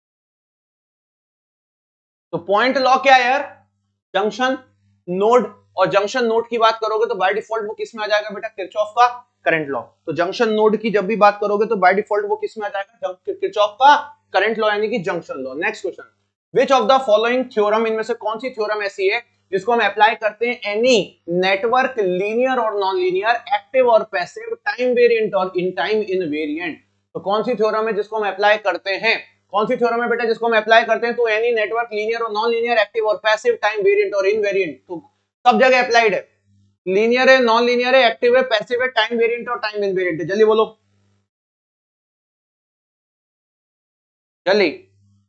तो पॉइंट लॉ क्या है यार, जंक्शन, नोड और जंक्शन नोड की बात करोगे तो बाय डिफॉल्ट वो किस में आ जाएगा बेटा, किरचॉफ का करंट लॉ। तो जंक्शन नोड की जब भी बात करोगे तो बाय डिफॉल्ट वो किस में आ जाएगा, किरचॉफ का करंट लॉ यानी कि junction law. Next question, which of the following theorem, इनमें से कौन सी थ्योरम ऐसी है जिसको हम अप्लाई करते हैं एनी नेटवर्क लीनियर और नॉन लीनियर, एक्टिव और पैसिव, टाइम वेरिएंट और इन टाइम इनवेरिएंट। तो कौन सी थ्योरम है जिसको हम अप्लाई करते हैं, कौन सी थ्योरम है बेटा जिसको हम अप्लाई करते हैं, तो एनी नेटवर्क लीनियर और नॉन लीनियर, एक्टिव और पैसिव, टाइम वेरिएंट और इनवेरिएंट। तो सब जगह अप्लाइड है, लीनियर है, नॉन लीनियर है, एक्टिव है, पैसिव है, टाइम वेरिएंट और टाइम इनवेरिएंट है। जल्दी बोलो जल्दी।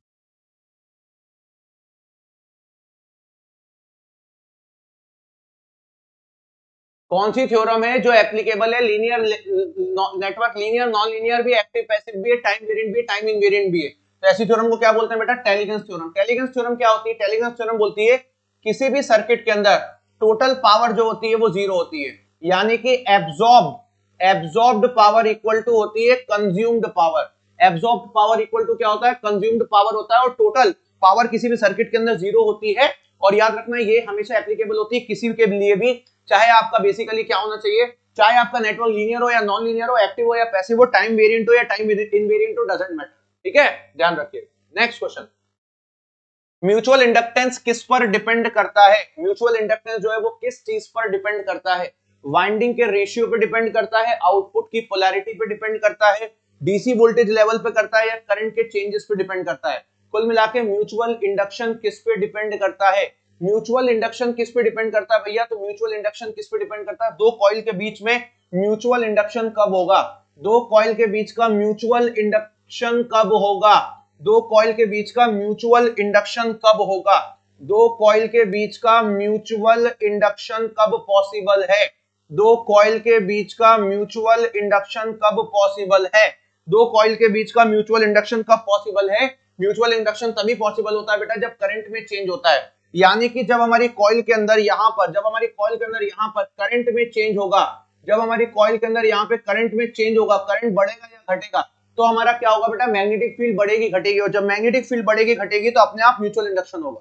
कौन सी थ्योरम है जो एप्लीकेबल है linear network, linear non linear भी, एक्टिव पैसिव भी है, टाइम वेरिएंट भी, टाइम इनवेरिएंट भी है। तो ऐसी थ्योरम को क्या बोलते हैं बेटा, टेलीगेंस थ्योरम। टेलीगेंस थ्योरम क्या होती है, टेलीगेंस थ्योरम बोलती है किसी भी सर्किट के अंदर टोटल पावर जो होती है वो जीरो होती है, यानी कि एब्जॉर्ब्ड पावर इक्वल टू होती है consumed power. Absorbed power equal to क्या होता है, कंज्यूम्ड पावर होता है, और टोटल पावर किसी भी सर्किट के अंदर जीरो होती है। और याद रखना ये हमेशा एप्लीकेबल होती है किसी के लिए भी, चाहे आपका बेसिकली क्या होना चाहिए, चाहे आपका नेटवर्क लीनियर हो या नॉन लीनियर हो, एक्टिव हो या पैसिव हो, टाइम वेरिएंट हो या टाइम इनवेरिएंट हो, डजंट मैटर। ठीक है, ध्यान रखिए। नेक्स्ट क्वेश्चन, म्यूचुअल इंडक्टेंस किस पर डिपेंड करता है, म्यूचुअल इंडक्टेंस जो है वो किस चीज पर डिपेंड करता है, वाइंडिंग के रेशियो पे डिपेंड करता है, आउटपुट की पोलैरिटी पे डिपेंड करता है, डीसी वोल्टेज लेवल पे करता है, या करंट के चेंजेस पे डिपेंड करता है। कुल मिलाके म्यूचुअल इंडक्शन किस पे डिपेंड करता है, म्यूचुअल इंडक्शन किस पे डिपेंड करता है भैया, तो म्यूचुअल इंडक्शन किस पे डिपेंड करता है, दो कॉइल के बीच में म्यूचुअल इंडक्शन कब होगा, दो कॉइल के बीच का म्यूचुअल इंडक्शन कब होगा, दो कॉइल के बीच का म्यूचुअल इंडक्शन कब होगा, दो कॉइल के बीच का म्यूचुअल इंडक्शन कब पॉसिबल है, दो कॉइल के बीच का म्यूचुअल इंडक्शन कब पॉसिबल है, दो कॉइल के बीच का म्यूचुअल इंडक्शन कब पॉसिबल है। म्यूचुअल इंडक्शन तभी पॉसिबल होता है बेटा जब करंट में चेंज होता है, यानी कि जब हमारी कॉइल के अंदर यहां पर, जब हमारी कॉइल के अंदर यहां पर करंट में चेंज होगा, जब हमारी कॉइल के अंदर यहां पे करंट में चेंज होगा, करंट बढ़ेगा या घटेगा, तो हमारा क्या होगा बेटा, मैग्नेटिक फील्ड बढ़ेगी घटेगी, और जब मैग्नेटिक फील्ड बढ़ेगी घटेगी तो अपने आप म्यूचुअल इंडक्शन होगा।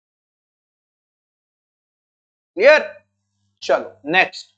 क्लियर, चलो नेक्स्ट,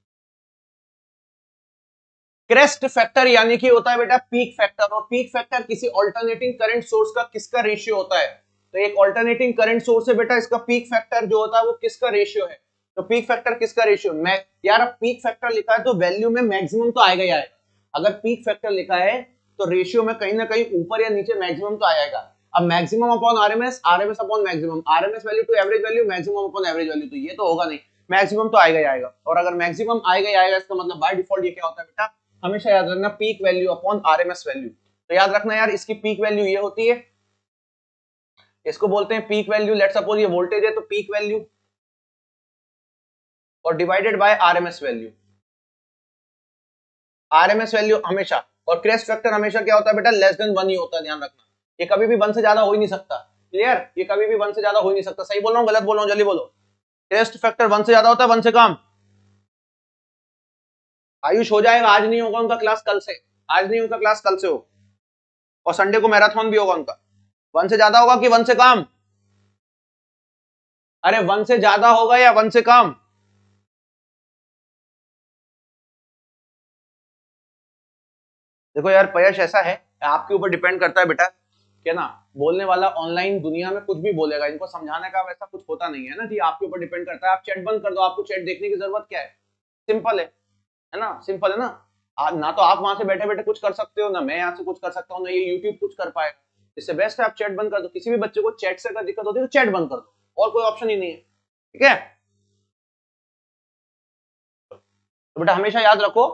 क्रेस्ट फैक्टर यानी कि होता है बेटा पीक फैक्टर, और पीक फैक्टर किसी ऑल्टरनेटिंग करंट सोर्स का किसका रेशियो होता है, तो एक ऑल्टरनेटिंग करंट सोर्स है बेटा, इसका पीक फैक्टर जो होता है वो किसका रेशियो है, तो पीक फैक्टर किसका रेशियो, मैं यार अब पीक फैक्टर लिखा है तो वैल्यू में मैक्सिमम तो आएगा ही आएगा, अगर पीक फैक्टर लिखा है तो रेशियो में कहीं ना कहीं ऊपर या नीचे मैक्सिमम तो आएगा। अब maximum upon RMS, RMS upon maximum, RMS value to average value, maximum upon average value, तो ये तो होगा नहीं, मैक्सिमम तो आएगा ही आएगा, और अगर मैक्सिमम आएगा ही आएगा इसका मतलब बाय डिफॉल्ट ये क्या होता है बेटा, हमेशा याद रखना peak value upon RMS value. तो याद रखना यार इसकी पीक वैल्यू ये होती है, इसको बोलते हैं पीक वैल्यू, लेट्स सपोज ये वोल्टेज है तो पीक वैल्यू और divided by RMS value, RMS value हमेशा, और क्रेस्ट फैक्टर हमेशा क्या होता है बेटा, लेस देन 1 ही होता है, ध्यान रखना, ये कभी भी 1 से ज्यादा हो ही नहीं सकता। क्लियर, ये कभी भी 1 से ज्यादा हो ही नहीं सकता, सही बोल रहा हूं गलत बोल रहा हूं, जल्दी बोलो, क्रेस्ट फैक्टर 1 से ज्यादा होता है, 1 से कम। आयुष हो जाएगा, आज नहीं होगा उनका क्लास, कल से, आज नहीं उनका क्लास कल से हो, और संडे को मैराथन भी होगा उनका। 1 से ज्यादा होगा कि 1 से कम, अरे 1 से ज्यादा होगा या 1 से कम, देखो यार पयश ऐसा है, आपके ऊपर डिपेंड करता है बेटा, क्या ना, बोलने वाला ऑनलाइन दुनिया में कुछ भी बोलेगा, इनको समझाने का वैसा कुछ होता नहीं है ना जी, आपके ऊपर डिपेंड करता है, आप चैट बंद कर दो, आपको चैट देखने की जरूरत क्या है, सिंपल है ना, सिंपल है ना, ना तो आप वहां से बैठे बैठे कुछ कर सकते हो, ना मैं यहाँ से कुछ कर सकता हूँ, ना ये यूट्यूब कुछ कर पाएगा, इससे बेस्ट है आप चैट बंद कर दो, किसी भी बच्चे को चैट से अगर दिक्कत होती है तो चैट बंद कर दो, और कोई ऑप्शन ही नहीं है। ठीक है, तो बेटा हमेशा याद रखो,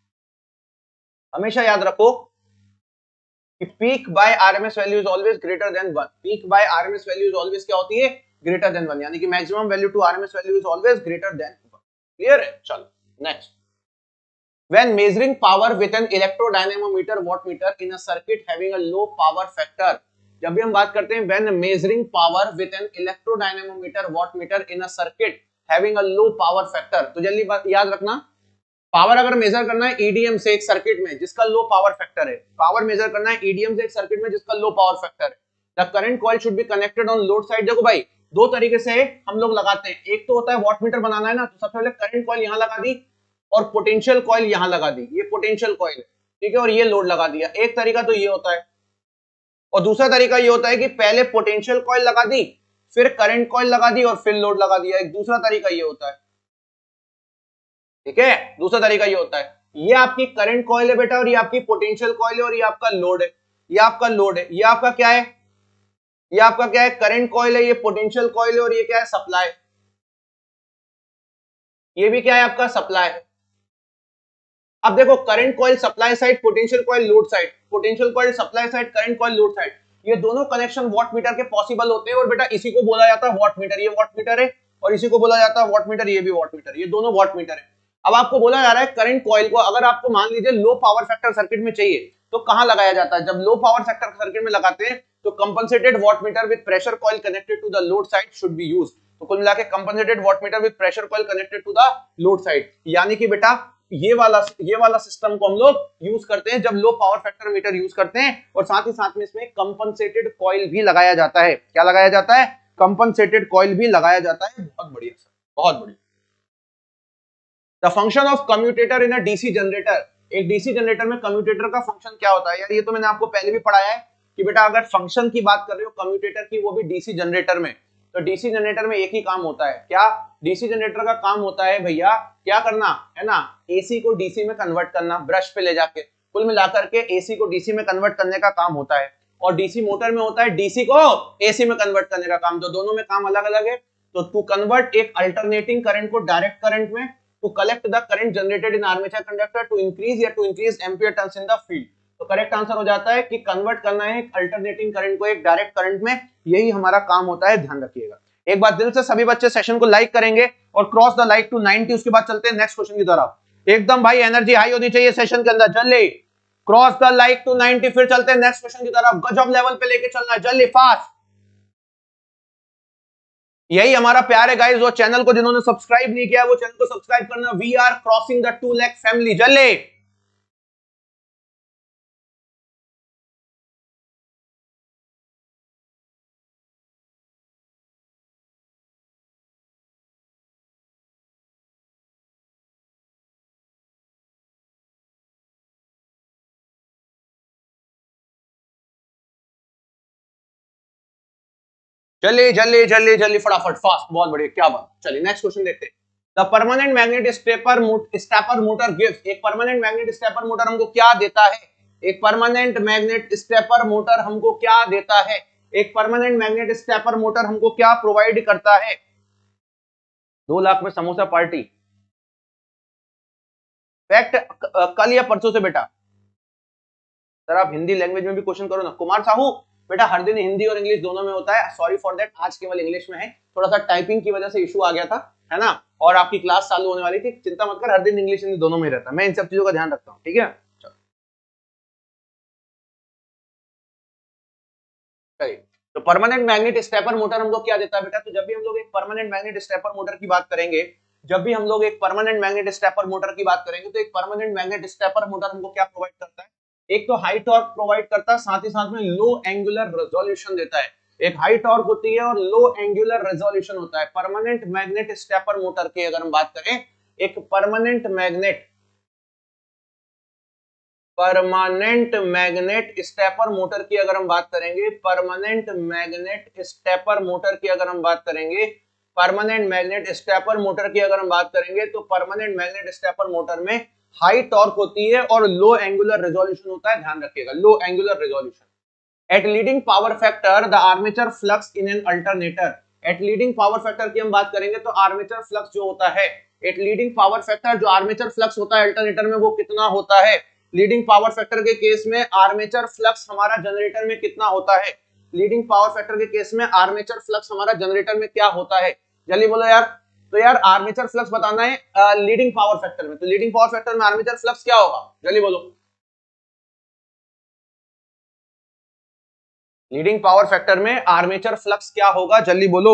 हमेशा याद रखो कि peak by RMS value is always greater than 1, peak by RMS value is always क्या होती है, ग्रेटर देन 1, यानी कि maximum value to RMS value is always greater than 1। Clear है, चलो next, when measuring power with an electrodynamometer wattmeter in a circuit having a low power factor, जब भी हम बात करते हैं when measuring power with an electrodynamometer wattmeter in a circuit having a low power factor, तो जल्दी बात याद रखना, पावर अगर मेजर करना है ईडीएम से एक सर्किट में जिसका लो पावर फैक्टर है, पावर मेजर करना है ईडीएम से एक सर्किट में जिसका लो पावर फैक्टर है, the current coil should be connected on load side. देखो भाई दो तरीके से हम लोग लगाते हैं। एक तो होता है वॉटमीटर बनाना है ना, तो सबसे पहले करंट कॉइल यहां लगा दी और पोटेंशियल कॉइल यहां लगा दी, ये पोटेंशियल कॉइल है, ठीक है, और ये लोड लगा दिया। एक तरीका तो ये होता है, और दूसरा तरीका ये होता है कि पहले पोटेंशियल कॉइल लगा दी, फिर करंट कॉइल लगा दी और फिर लोड लगा दिया। एक दूसरा तरीका ये होता है, ठीक है, दूसरा तरीका ये होता है। ये आपकी करंट कॉइल है बेटा, और ये आपकी पोटेंशियल कॉइल है, और ये आपका लोड है, ये आपका लोड है। ये आपका क्या है, ये आपका क्या है, करंट कॉइल है, ये पोटेंशियल कॉइल है, और ये क्या है, सप्लाई। ये भी क्या है, आपका सप्लाई है। अब देखो, current coil supply side, potential coil load side, potential coil supply side, current coil load side, ये दोनों कनेक्शन वॉटमीटर के पॉसिबल होते हैं। और बेटा इसी को बोला जाता है वॉटमीटर, ये वॉटमीटर है, और इसी को बोला जाता है वॉटमीटर, ये भी वॉटमीटर, ये दोनों वॉटमीटर है। अब आपको बोला जा रहा है करंट कॉइल को अगर आपको मान लीजिए लो पावर फैक्टर सर्किट में चाहिए तो कहां लगाया जाता है? जब लो पावर फैक्टर सर्किट में लगाते हैं तो compensated wattmeter with pressure coil connected to the load side should be used. तो कुल मिला के compensated wattmeter with pressure coil connected to the load side, यानी कि बेटा ये वाला सिस्टम को हम लोग यूज करते हैं जब low power factor meter use करते हैं। और साथ ही साथ में इसमें कंपनसेटेड कॉइल भी लगाया जाता है। क्या लगाया जाता है? कंपनसेटेड कॉइल भी लगाया जाता है। बहुत बढ़िया सर, बहुत बढ़िया। The function of commutator in a DC generator, एक डीसी जनरेटर में कम्यूटेटर का फंक्शन क्या होता है? यार ये तो मैंने आपको पहले भी पढ़ाया है कि बेटा अगर फंक्शन की बात कर रहे हो कम्यूटेटर की, वो भी डीसी जनरेटर में, तो डीसी जनरेटर में एक ही काम होता है। क्या? डीसी जनरेटर का काम होता है भैया क्या करना है ना, एसी को डीसी में कन्वर्ट करना, ब्रश पे ले जाके। कुल मिलाकर के एसी को डीसी में कन्वर्ट करने का काम होता है। और डीसी मोटर में होता है डीसी को एसी में कन्वर्ट करने का काम। तो दोनों में काम अलग अलग है। तो टू कन्वर्ट एक अल्टरनेटिंग करंट को डायरेक्ट करंट में, to collect the current generated in armature conductor, to increase ampere turns in the field. तो करेक्ट आंसर हो जाता है कि कन्वर्ट करना है एक अल्टरनेटिंग करंट को एक डायरेक्ट करंट में, यही हमारा काम होता है, ध्यान रखिएगा। एक बार दिल से सभी बच्चे सेशन को लाइक करेंगे और क्रॉस द लाइक टू 90। उसके बाद चलते हैं नेक्स्ट क्वेश्चन की तरफ। एकदम भाई एनर्जी हाई होनी चाहिए सेशन के अंदर, जल्दी क्रॉस द लाइक टू 90, फिर चलते हैं नेक्स्ट क्वेश्चन की तरफ। गजब लेवल पे लेके चलना है, जल्दी फास्ट। यही हमारा प्यार है गाइस। वो चैनल को जिन्होंने सब्सक्राइब नहीं किया वो चैनल को सब्सक्राइब करना। We are crossing the 2 lakh family, जल्दी। जल्दी जल्दी जल्दी जल्दी फटाफट फास्ट, बहुत बढ़िया, क्या बात। चलिए नेक्स्ट क्वेश्चन देखते हैं। The permanent magnet stepper motor gives, एक परमानेंट मैग्नेट स्टेपर मोटर हमको क्या देता है? एक परमानेंट मैग्नेट स्टेपर मोटर हमको क्या देता है? एक परमानेंट मैग्नेट स्टेपर मोटर हमको क्या प्रोवाइड करता है? 2 लाख में समोसा पार्टी। फैक्ट कल या परसों से बेटा, सर आप हिंदी लैंग्वेज में भी क्वेश्चन करो ना। कुमार साहू बेटा हर दिन हिंदी और इंग्लिश दोनों में होता है, सॉरी फॉर दैट, आज केवल इंग्लिश में है, थोड़ा सा टाइपिंग की वजह से इशू आ गया था, है ना, और आपकी क्लास चालू होने वाली थी। चिंता मत कर, हर दिन इंग्लिश हिंदी दोनों में रहता है, मैं इन सब चीजों का ध्यान रखता हूँ, ठीक है। चलिए, तो परमानेंट मैग्नेट स्टेपर मोटर हमको क्या देता है बेटा? तो जब भी हम लोग एक परमानेंट मैग्नेट स्टेपर मोटर की बात करेंगे, जब भी हम लोग एक परमानेंट मैग्नेट स्टेपर मोटर की बात करेंगे, तो एक परमानेंट मैग्नेट स्टेपर मोटर हमको क्या प्रोवाइड करता है? एक तो हाई टॉर्क प्रोवाइड करता है, साथ ही साथ में लो एंगुलर रेजोल्यूशन देता है। एक हाई टॉर्क होती है और लो एंगुलर रेजोल्यूशन होता है। परमानेंट मैग्नेट स्टेपर मोटर की अगर हम बात करें, एक परमानेंट मैग्नेट स्टेपर मोटर की अगर हम बात करेंगे, परमानेंट मैग्नेट स्टेपर मोटर की अगर हम बात करेंगे, परमानेंट मैग्नेट स्टेपर मोटर की अगर हम बात करेंगे, तो परमानेंट मैग्नेट स्टेपर मोटर में हाई टॉर्क होती है और लो एंगुलर रेजोल्यूशन होता है, ध्यान रखिएगा, low angular resolution. At leading power factor the armature flux in an alternator, at leading power factor की हम बात करेंगे तो आर्मेचर फ्लक्स जो होता है, एट लीडिंग पावर फैक्टर जो आर्मेचर फ्लक्स होता है अल्टरनेटर में, वो कितना होता है? लीडिंग पावर फैक्टर के केस में आर्मेचर फ्लक्स हमारा जनरेटर में कितना होता है? लीडिंग पावर फैक्टर के केस में आर्मेचर फ्लक्स हमारा जनरेटर में क्या होता है? जल्दी बोलो यार। तो यार आर्मेचर फ्लक्स बताना है लीडिंग पावर फैक्टर में, तो लीडिंग पावर फैक्टर में आर्मेचर फ्लक्स क्या होगा? जल्दी बोलो। लीडिंग पावर फैक्टर में आर्मेचर फ्लक्स क्या होगा? जल्दी बोलो।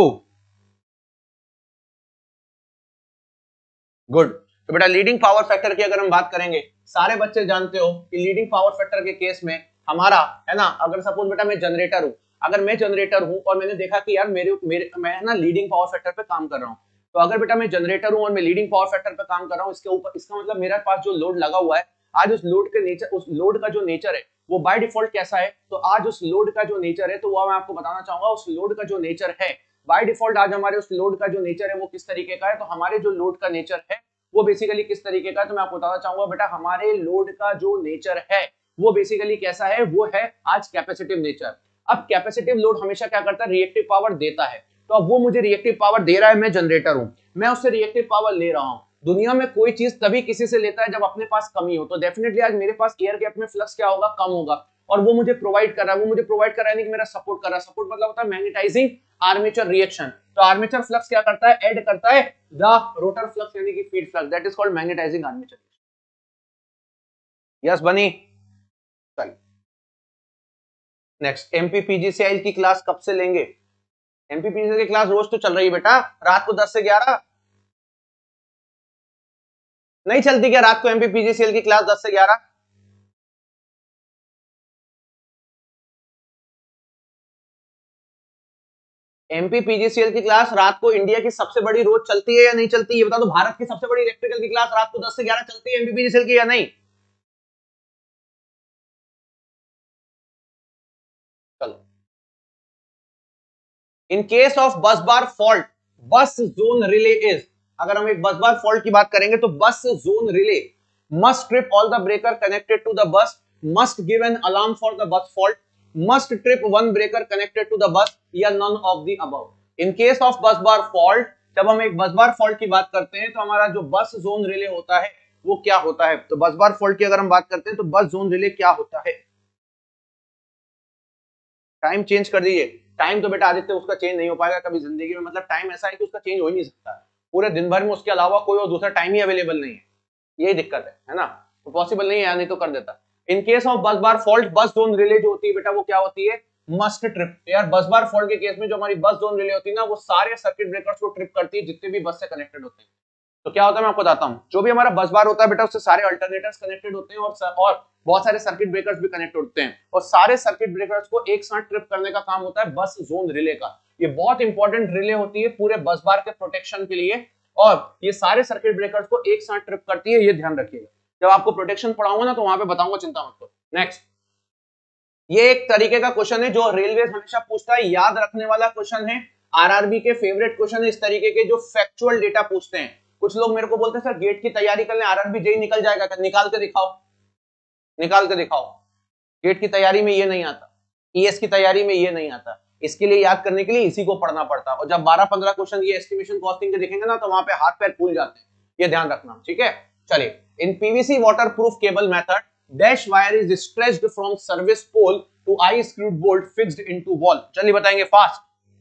गुड। तो बेटा लीडिंग पावर फैक्टर की अगर हम बात करेंगे, सारे बच्चे जानते हो कि लीडिंग पावर फैक्टर के केस में हमारा, है ना, अगर सपोज बेटा मैं जनरेटर हूं, अगर मैं जनरेटर हूं और मैंने देखा कि यार मैं ना लीडिंग पावर फैक्टर पे काम कर रहा हूं, तो अगर बेटा मैं जनरेटर हूं और मैं लीडिंग पावर फैक्टर पे काम कर रहा हूं, इसके ऊपर इसका मतलब मेरे पास जो लोड लगा हुआ है, आज उस लोड का जो नेचर है वो बाय डिफॉल्ट कैसा है, तो आज उस लोड का जो नेचर है, तो वो मैं आपको बताना चाहूंगा। उस लोड का जो नेचर है बाय डिफॉल्ट, आज हमारे उस लोड का जो नेचर है वो किस तरीके का है, तो हमारे जो लोड का नेचर है वो बेसिकली किस तरीके का है, तो मैं आपको बताना चाहूंगा बेटा हमारे लोड का जो नेचर है वो बेसिकली कैसा है, वो है आज कैपेसिटिव नेचर। अब कैपेसिटिव लोड हमेशा क्या करता है, रिएक्टिव पावर देता है, तो अब वो मुझे रिएक्टिव पावर दे रहा है, मैं जनरेटर हूं, मैं उससे रिएक्टिव पावर ले रहा हूं। दुनिया में कोई चीज तभी किसी से लेता है जब अपने पास कमी हो, तो डेफिनेटली आज मेरे पास एयर गैप में फ्लक्स क्या होगा, कम होगा, और वो मुझे प्रोवाइड कर रहा है, वो मुझे प्रोवाइड कर रहा है नहीं कि मेरा सपोर्ट कर रहा है, सपोर्ट मतलब होता है मैग्नेटाइजिंग आर्मेचर रिएक्शन। तो आर्मेचर फ्लक्स क्या करता है, ऐड करता है द रोटर फ्लक्स यानी कि field flux, that is called magnetising armature. Yes बनी। चलिए नेक्स्ट, एमपीपीजीसीएल की क्लास कब से लेंगे? एमपीपीजीसीएल की क्लास रोज तो चल रही है बेटा, रात को 10 से 11 नहीं चलती क्या? रात को एमपीपीजीसीएल की क्लास 10 से 11 एमपीपीजीसीएल की क्लास रात को इंडिया की सबसे बड़ी रोज चलती है या नहीं चलती, ये बता दो। भारत की सबसे बड़ी इलेक्ट्रिकल की क्लास रात को 10 से 11 चलती है एमपीपीजीसीएल की या नहीं? चलो, इन case of bus bar fault, bus zone relay is, अगर हम एक बस बार फॉल्ट की बात करेंगे तो bus zone relay must trip all the breaker connected to the bus, must give an alarm for the bus fault, must trip one breaker connected to the bus, या none of the above. In case of bus bar fault, जब हम एक बस बार फॉल्ट की बात करते हैं तो हमारा जो बस जोन रिले होता है वो क्या होता है, तो बस बार फॉल्ट की अगर हम बात करते हैं तो बस जोन रिले क्या होता है। टाइम चेंज कर दीजिए। टाइम तो बेटा आदित्य उसका चेंज नहीं हो पाएगा कभी जिंदगी में, मतलब टाइम ऐसा है कि उसका चेंज हो ही नहीं सकता, पूरे दिन भर में उसके अलावा कोई और दूसरा टाइम ही अवेलेबल नहीं है, यही दिक्कत है ना, तो पॉसिबल नहीं है, नहीं तो कर देता। इन case of bus bar fault, bus zone relay जो होती है बेटा वो क्या होती है, मस्ट ट्रिप। यार बस बार फॉल्ट के केस में जो हमारी बस जोन रिले होती है ना, वो सारे सर्किट ब्रेकर्स को ट्रिप करती है जितने भी बस से कनेक्टेड होते हैं। तो क्या होता है मैं आपको बताता हूँ, जो भी हमारा बस बार होता है बेटा उससे सारे अल्टरनेटर्स कनेक्टेड होते हैं और बहुत सारे सर्किट ब्रेकर्स भी कनेक्ट होते हैं, और सारे सर्किट ब्रेकर्स को एक साथ ट्रिप करने का काम होता है बस जोन रिले का। ये बहुत इंपॉर्टेंट रिले होती है पूरे बस बार के प्रोटेक्शन के लिए, और ये सारे सर्किट ब्रेकर्स को एक साथ ट्रिप करती है, ये ध्यान रखिएगा। जब आपको प्रोटेक्शन पढ़ाऊंगा ना तो वहां पे बताऊंगा, चिंता मत करो। नेक्स्ट, ये एक तरीके का क्वेश्चन है जो रेलवे हमेशा पूछता है, याद रखने वाला क्वेश्चन है, आरआरबी के फेवरेट क्वेश्चन है इस तरीके के जो फैक्चुअल डेटा पूछते हैं। कुछ लोग मेरे को बोलते हैं सर गेट की तैयारी कर ले, आरआरबी जेई निकल जाएगा, निकाल के दिखाओ, निकाल के दिखाओ। गेट की तैयारी में ये नहीं आता, ईएस की तैयारी में ये नहीं आता, इसके लिए याद करने के लिए इसी को पढ़ना पड़ता है, और जब 12-15 क्वेश्चन ये एस्टिमेशन कॉस्टिंग के दिखेंगे ना तो वहां पे हाथ पैर फूल जाते हैं, ये ध्यान रखना, ठीक है। चलिए, in PVC water proof cable method, dash wire is stretched from service pole to eye screwed bolt fixed into wall. चलिए बताएंगे फास्ट।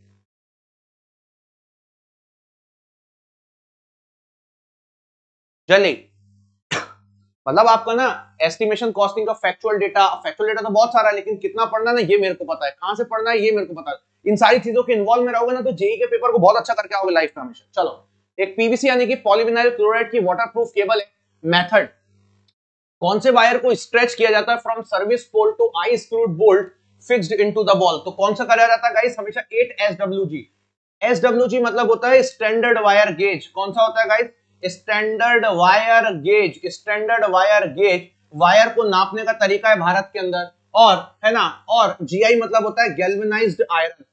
चलिए, मतलब आपका ना एस्टिमेशन कॉस्टिंग का फैक्चुअल डेटा तो बहुत सारा है, लेकिन कितना पढ़ना है ना ये मेरे को पता है, कहां से पढ़ना है ये मेरे को पता है। इन सारी चीजों के इन्वॉल्व में रहोगे ना तो जेई के पेपर को बहुत अच्छा करके आओगे लाइफ में हमेशा। चलो, एक पीवीसी यानी कि पॉलीविनाइल क्लोराइड की वाटरप्रूफ केबल है, मेथड, कौन से वायर को स्ट्रेच किया जाता है from service pole to eye screwed bolt fixed into the wall, तो कौन सा करा जाता है गाइस, हमेशा 8 एसडब्ल्यूजी। एसडब्ल्यूजी मतलब होता है स्टैंडर्ड वायर गेज, कौन सा होता है guys, standard wire gauge. Standard wire gauge wire को नापने का तरीका है भारत के अंदर, और है ना, और जीआई मतलब होता है गैल्वेनाइज्ड आयरन।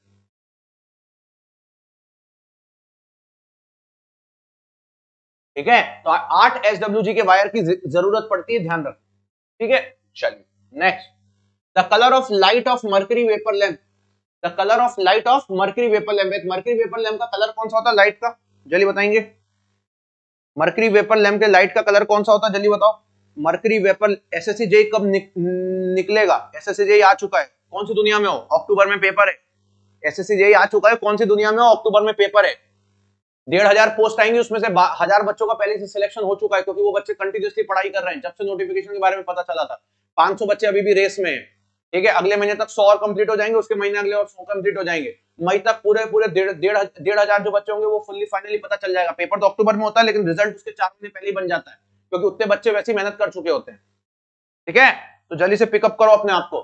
ठीक है, तो 8 एसडब्ल्यूजी के वायर की जरूरत पड़ती है, ध्यान रखना, ठीक है। चलिए next, the colour of light of mercury vapour lamp, the colour of light of mercury vapour lamp, एक मर्करी वेपर लैंप का कलर कौन सा होता है लाइट का, जल्दी बताएंगे। मर्करी वेपर लैंप के लाइट का कलर कौन सा होता है, जल्दी बताओ। मर्करी वेपर, एसएससी जेई कब निकलेगा, एसएससी जेई आ चुका है, कौन सी दुनिया में हो, अक्टूबर में पेपर है, एसएससी जेई आ चुका है, कौन सी दुनिया में हो, अक्टूबर में पेपर है। 1500 पोस्ट आएंगी, उसमें से 1000 बच्चों का पहले से सिलेक्शन हो चुका है, क्योंकि वो बच्चे कंटिन्यूअसली पढ़ाई कर रहे हैं जब से नोटिफिकेशन के बारे में पता चला था। 500 बच्चे अभी भी रेस में है, ठीक है, अगले महीने तक 100 और कंप्लीट हो जाएंगे, उसके महीने अगले और 100 कंप्लीट हो जाएंगे, मई तक पूरे 1,500 जो बच्चे होंगे वो फुल्ली फाइनली पता चल जाएगा। पेपर तो अक्टूबर में होता है, लेकिन रिजल्ट उसके 4 महीने पहले ही बन जाता है, क्योंकि उतने बच्चे वैसे मेहनत कर चुके होते हैं, ठीक है। तो जल्दी से पिकअप करो अपने आप को। The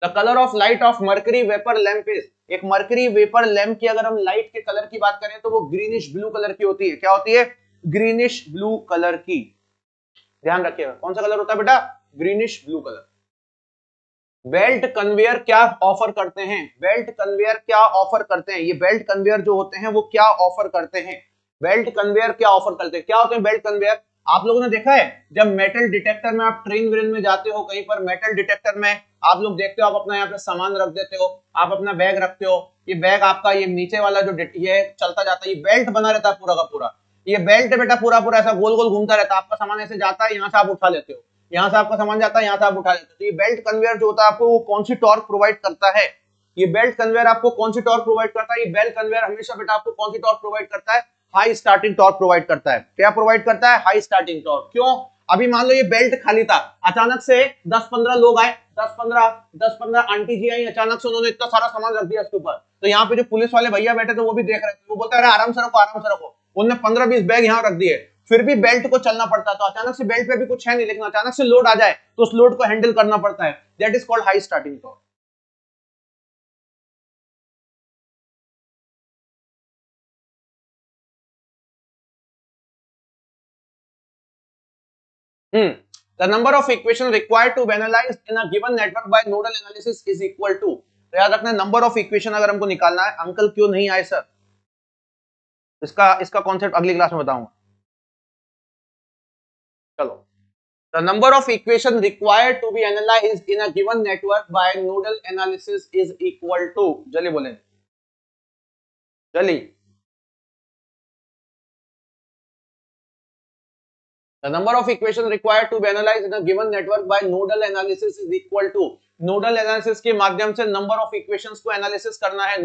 the colour of light of mercury vapour lamp is, एक मर्करी वेपर लैंप की अगर हम लाइट के कलर की बात करें तो वो ग्रीनिश ब्लू कलर की होती है। क्या होती है? ग्रीनिश ब्लू कलर की। ध्यान रखिएगा कौन सा कलर होता है बेटा? Greenish blue colour. Belt conveyor क्या ऑफर करते हैं? बेल्ट कन्वेयर क्या ऑफर करते हैं? ये बेल्ट कन्वेयर जो होते हैं वो क्या ऑफर करते हैं? बेल्ट कन्वेयर क्या ऑफर करते हैं? क्या होते हैं बेल्ट कन्वेयर? आप लोगों ने देखा है जब मेटल डिटेक्टर में आप ट्रेन व्रेन में जाते हो, कहीं पर मेटल डिटेक्टर में आप लोग देखते हो, आप अपना यहाँ पे सामान रख देते हो, आप अपना बैग रखते हो, ये बैग आपका ये नीचे वाला जो ये चलता जाता है, ये बेल्ट बना रहता है पूरा का पूरा। ये बेल्ट बेटा पूरा पूरा ऐसा गोल गोल घूमता रहता है, आपका सामान ऐसे जाता है, यहाँ से आप उठा लेते हो, यहाँ से आपका सामान जाता है, यहाँ से आप उठा लेते हो। तो ये बेल्ट कन्वेयर जो होता है आपको वो कौन सी टॉर्क प्रोवाइड करता है? ये बेल्ट कन्वेयर आपको कौन सी टॉर्क प्रोवाइड करता है? ये बेल्ट कन्वेयर हमेशा बेटा आपको कौन सी टॉर्क प्रोवाइड करता है? हाई स्टार्टिंग टॉर्क प्रोवाइड करता है। क्या प्रोवाइड करता है? High starting torque. क्यों? अभी मान लो ये बेल्ट खाली था, अचानक से 10-15 लोग आए, 10-15 आंटी जी आई, अचानक से उन्होंने इतना सारा सामान रख दिया इसके ऊपर। तो यहाँ पे जो पुलिस वाले भैया बैठे थे वो भी देख रहे थे, वो बोलते अरे आराम से रखो, आराम से रखो। उन्होंने 15-20 बैग यहाँ रख दिए, फिर भी बेल्ट को चलना पड़ता। तो अचानक से बेल्ट पे भी कुछ है नहीं, लेकिन अचानक से लोड आ जाए तो उस लोड को हैंडल करना पड़ता है। That is called high starting torque. The number of equations required to be analyzed in a given network by nodal analysis is equal to, तो याद रखना नंबर ऑफ इक्वेशन अगर हमको निकालना है। अंकल क्यों नहीं आए सर? इसका कॉन्सेप्ट अगली क्लास में बताऊंगा। चलो, the number of equation required to be analyzed in a given network by nodal analysis is equal to, जल्दी बोलें, जल्दी। The number of equations required to be analyzed in a given network by nodal analysis is equal to, nodal analysis के माध्यम से नंबर ऑफ इक्वेशंस को एनालिसिस करना है।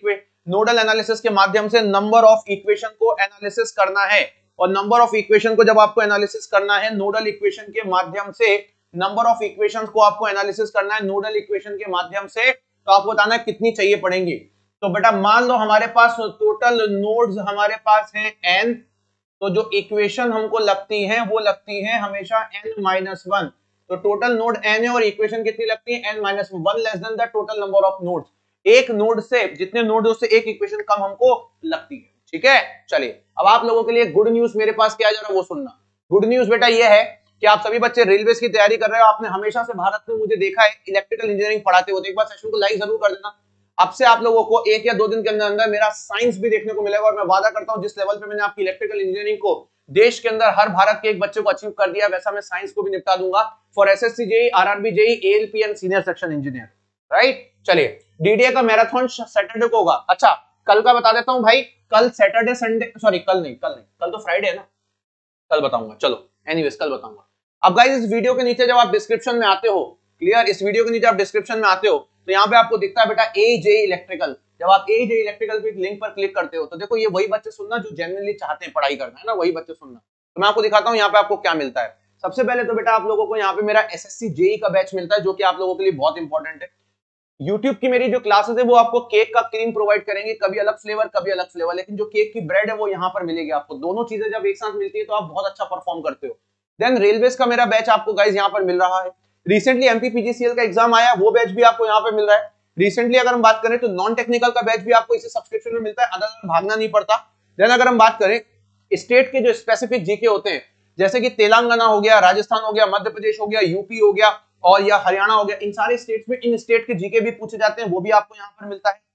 नोडल एनालिसिस के माध्यम से नंबर ऑफ इक्वेशन को एनालिसिस करना है, और नंबर ऑफ इक्वेशन को जब आपको एनालिसिस करना है नोडल इक्वेशन के माध्यम से, नंबर ऑफ इक्वेशंस को आपको एनालिसिस करना है नोडल इक्वेशन के माध्यम से, तो आपको बताना है कितनी चाहिए पड़ेंगी। तो बेटा मान लो हमारे पास टोटल नोड्स हमारे पास है n, तो जो इक्वेशन हमको लगती है वो लगती है हमेशा n-1। तो टोटल नोड n है और इक्वेशन कितनी लगती है? n-1 less than the total number of nodes. एक नोड से जितने नोड उससे एक इक्वेशन कम हमको लगती है। ठीक है, चलिए अब आप लोगों के लिए गुड न्यूज मेरे पास क्या जा रहा है वो सुनना। गुड न्यूज बेटा ये है कि आप सभी बच्चे रेलवे की तैयारी कर रहे हो। आपने हमेशा से भारत में मुझे देखा है इलेक्ट्रिकल इंजीनियरिंग पढ़ाते होते, एक बार सेशन को लाइक जरूर कर देना। अब से आप लोगों को 1 या 2 दिन के अंदर अंदर मेरा साइंस भी देखने को मिलेगा, और मैं वादा करता हूं जिस लेवल पे मैंने आपकी इलेक्ट्रिकल इंजीनियरिंग को देश के अंदर हर भारत के एक बच्चे को अचीव कर दिया, वैसा मैं साइंस को भी निपटा दूंगा for SSC JE, RRB JE, ALP and senior section engineer. Right, चलिए डीडीए का मैराथन सैटरडे को होगा। अच्छा कल का बता देता हूं भाई, कल सैटरडे संडे, सॉरी कल नहीं, कल तो फ्राइडे है ना, कल बताऊंगा। चलो एनीवेज कल बताऊंगा। अब गाइस इस वीडियो के नीचे जब आप डिस्क्रिप्शन में आते हो, क्लियर, इस वीडियो के नीचे आप डिस्क्रिप्शन में आते हो तो यहाँ पे आपको दिखता है बेटा एजेई इलेक्ट्रिकल। जब आप एजेई इलेक्ट्रिकल पे लिंक पर क्लिक करते हो तो देखो ये वही बच्चे सुनना जो जेन्युइनली चाहते हैं पढ़ाई करना, है ना, वही बच्चे सुनना। तो मैं आपको दिखाता हूँ यहाँ पे आपको क्या मिलता है। सबसे पहले तो बेटा आप लोगों को यहाँ पे मेरा एसएससी जेईई का बैच मिलता है, जो कि आप लोगों के लिए बहुत इंपॉर्टेंट है। यूट्यूब की मेरी जो क्लासेस है वो आपको केक का क्रीम प्रोवाइड करेंगे, कभी अलग फ्लेवर कभी अलग फ्लेवर, लेकिन जो केक की ब्रेड है वो यहाँ पर मिलेगी आपको। दोनों चीजें जब एक साथ मिलती है तो आप बहुत अच्छा परफॉर्म करते हो। देन रेलवेज का मेरा बैच आपको गाइज यहाँ पर मिल रहा है। रिसेंटली एमपीपीजीसीएल का एग्जाम आया, वो बैच भी आपको यहाँ पे मिल रहा है। रिसेंटली अगर हम बात करें तो नॉन टेक्निकल का बैच भी आपको इसी सब्सक्रिप्शन में मिलता है, अदर भागना नहीं पड़ता। देन अगर हम बात करें स्टेट के जो स्पेसिफिक जीके होते हैं, जैसे कि तेलंगाना हो गया, राजस्थान हो गया, मध्य प्रदेश हो गया, यूपी हो गया और या हरियाणा हो गया, इन सारे स्टेट्स में इन स्टेट के जीके भी पूछे जाते हैं, वो भी आपको यहाँ पर मिलता है।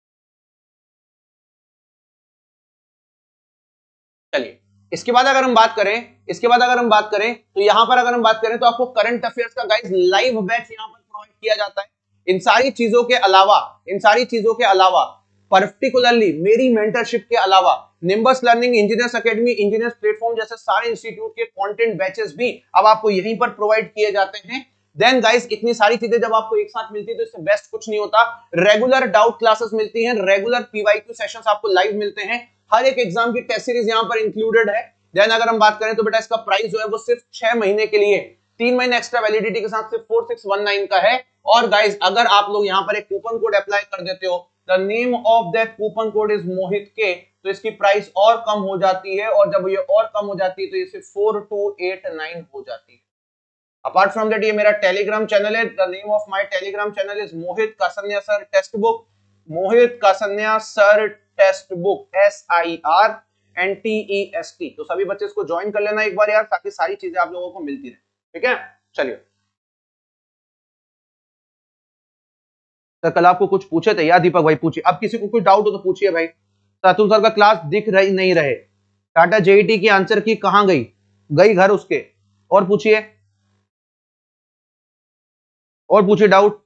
चलिए इसके बाद अगर हम बात करें तो यहाँ पर अगर हम बात करें तो आपको करंट अफेयर्स का गाइस लाइव बैच यहाँ पर प्रोवाइड किया जाता है। इन सारी चीजों के अलावा पर्टिकुलरली मेरी मेंटरशिप के अलावा Nimbus learning, engineers academy, engineers platform जैसे सारे इंस्टीट्यूट के कंटेंट बैचेस भी अब आपको यहीं पर प्रोवाइड किए जाते हैं। देन गाइस इतनी सारी चीजें जब आपको एक साथ मिलती है तो इससे बेस्ट कुछ नहीं होता। रेगुलर डाउट क्लासेस मिलती हैं, रेगुलर पीवाईक्यू सेशंस आपको लाइव मिलते हैं, हर एक एग्जाम की टेस्ट सीरीज यहाँ पर इंक्लूडेड है। देन अगर हम बात करें तो बेटा इसका प्राइस जो है वो सिर्फ 6 महीने के लिए 3 महीने एक्स्ट्रा वैलिडिटी के साथ सिर्फ 4619 का है। और गाइस अगर आप लोग यहाँ पर एक कूपन कोड अप्लाई कर देते हो, the name of that coupon code is Mohit K, तो इसकी प्राइस और कम हो जाती है, और जब ये और कम हो जाती है तो ये सिर्फ 4289 हो जाती है। अपार्ट फ्रॉम दैट ये मेरा टेलीग्राम चैनल है, the name of my Telegram channel is Mohit Kasania sir text book, Mohit Kasania sir text book, SIRNTEST। तो सभी बच्चे इसको ज्वाइन कर लेना एक बार यार, ताकि सारी चीजें आप लोगों को मिलती रहे, ठीक है। चलिए सर कल आपको कुछ पूछे थे यार दीपक भाई, पूछिए, अब किसी को कोई डाउट हो तो पूछिए भाई। अतुल सर का क्लास दिख रही नहीं रहे, टाटा जेईटी की आंसर की कहां गई, गई घर उसके, और पूछिए, और पूछिए डाउट।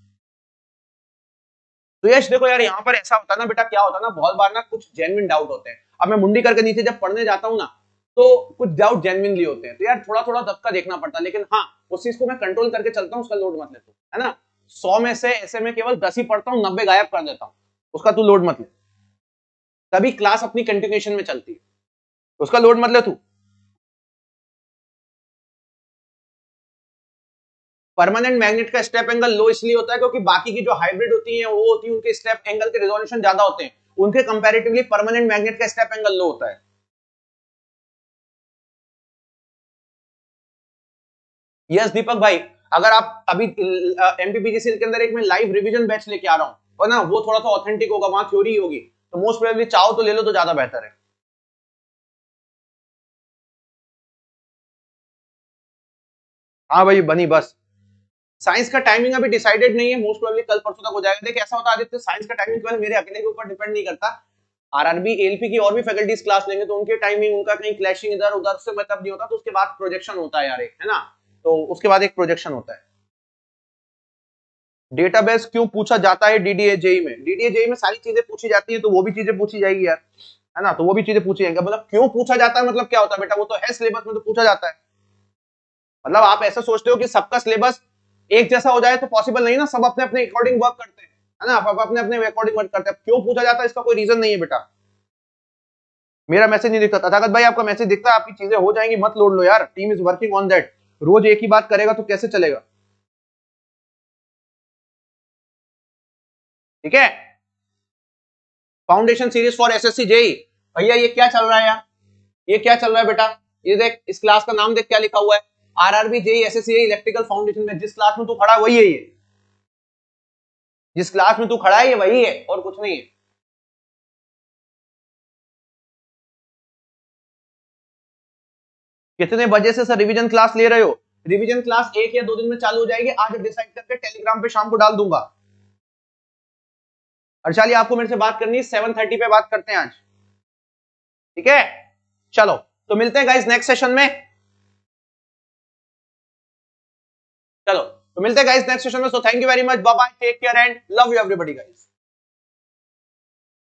तो यश देखो यार यहाँ पर ऐसा होता है ना बेटा, क्या होता है ना, बहुत बार ना कुछ जेन्युइन डाउट होते हैं। अब मैं मुंडी करके नीचे जब पढ़ने जाता हूँ ना, तो कुछ डाउट जेन्युइनली होते हैं, तो यार थोड़ा थोड़ा दबका देखना पड़ता है, लेकिन हाँ उस चीज को मैं कंट्रोल करके चलता हूँ, उसका लोड मत ले तू, है ना। 100 में से ऐसे में केवल 10 ही पढ़ता हूँ, 90 गायब कर देता हूँ, उसका तू लोड मत ले। तभी क्लास अपनी कंटिन्यूएशन में चलती है, उसका लोड मत ले तू। परमानेंट मैग्नेट का स्टेप एंगल लो इसलिए होता है क्योंकि बाकी की जो हाइब्रिड होती है वो होती है, उनके स्टेप एंगल के रेजोल्यूशन ज्यादा होते हैं, उनके कंपैरेटिवली परमानेंट मैग्नेट का स्टेप एंगल लो होता है। यस दीपक भाई, अगर आप अभी एमपीपीजीसीएल के अंदर एक मैं लाइव रिवीजन बैच लेके आ रहा हूं, और ना वो थोड़ा सा ऑथेंटिक होगा, वहां थ्योरी होगी, तो मोस्ट प्रोबेबली चाहो तो ले लो, तो ज्यादा बेहतर है। हाँ भाई बनी बस, साइंस का टाइमिंग अभी डिसाइडेड नहीं है, मोस्ट प्रोबेबली कल परसों तक हो जाएगा। देख ऐसा होता है आदित्य, साइंस का टाइमिंग केवल मेरे अकेले के ऊपर डिपेंड नहीं करता, आरआरबी एलपी की और भी फैकल्टीज क्लास लेंगे तो उनके टाइमिंग, उनका कहीं क्लैशिंग इधर उधर से मतलब नहीं होता, तो उसके बाद प्रोजेक्शन होता है यार एक, है ना, तो उसके बाद एक प्रोजेक्शन होता है। डेटाबेस क्यों पूछा जाता है डीडीए जेई में, डीडीए जेई में सारी चीजें पूछी जाती है, तो वो भी चीजें पूछी जाएगी यार, है ना, तो वो भी चीजें पूछी जाएंगी। मतलब क्यों पूछा जाता है, मतलब क्या होता है बेटा, वो तो है सिलेबस में तो पूछा जाता है। मतलब आप ऐसा सोचते हो कि सबका सिलेबस एक जैसा हो जाए, तो पॉसिबल नहीं ना, सब अपने अपने अकॉर्डिंग वर्क करते हैं, है ना, आप अपने अपने अकॉर्डिंग वर्क करते हैं। क्यों पूछा जाता है इसका कोई रीजन नहीं है बेटा। मेरा मैसेज नहीं दिखता, तथागत भाई आपका मैसेज दिखता है, आपकी चीजें हो जाएंगी, मत लोड लो यार, team is working on that. रोज एक ही बात करेगा तो कैसे चलेगा, ठीक है। Foundation series for SSC JE, भैया ये क्या चल रहा है यार, ये क्या चल रहा है बेटा, ये देख इस क्लास का नाम देख क्या लिखा हुआ है, RRB JE SSC electrical foundation में। जिस क्लास में तू खड़ा है वही है ये, जिस क्लास में तू खड़ा है ये वही है, और कुछ नहीं है। कितने बजे से सर रिवीजन क्लास ले रहे हो, रिवीजन क्लास 1 या 2 दिन में चालू हो जाएगी, आज डिसाइड करके टेलीग्राम पे शाम को डाल दूंगा। अर्शाली आपको मेरे से बात करनी है, 7:30 पे बात करते हैं आज, ठीक है। चलो तो मिलते हैं गाइस नेक्स्ट सेशन में, चलो तो मिलते हैं गाइस नेक्स्ट सेशन में। So thank you very much, bye bye, take care and love you everybody guys.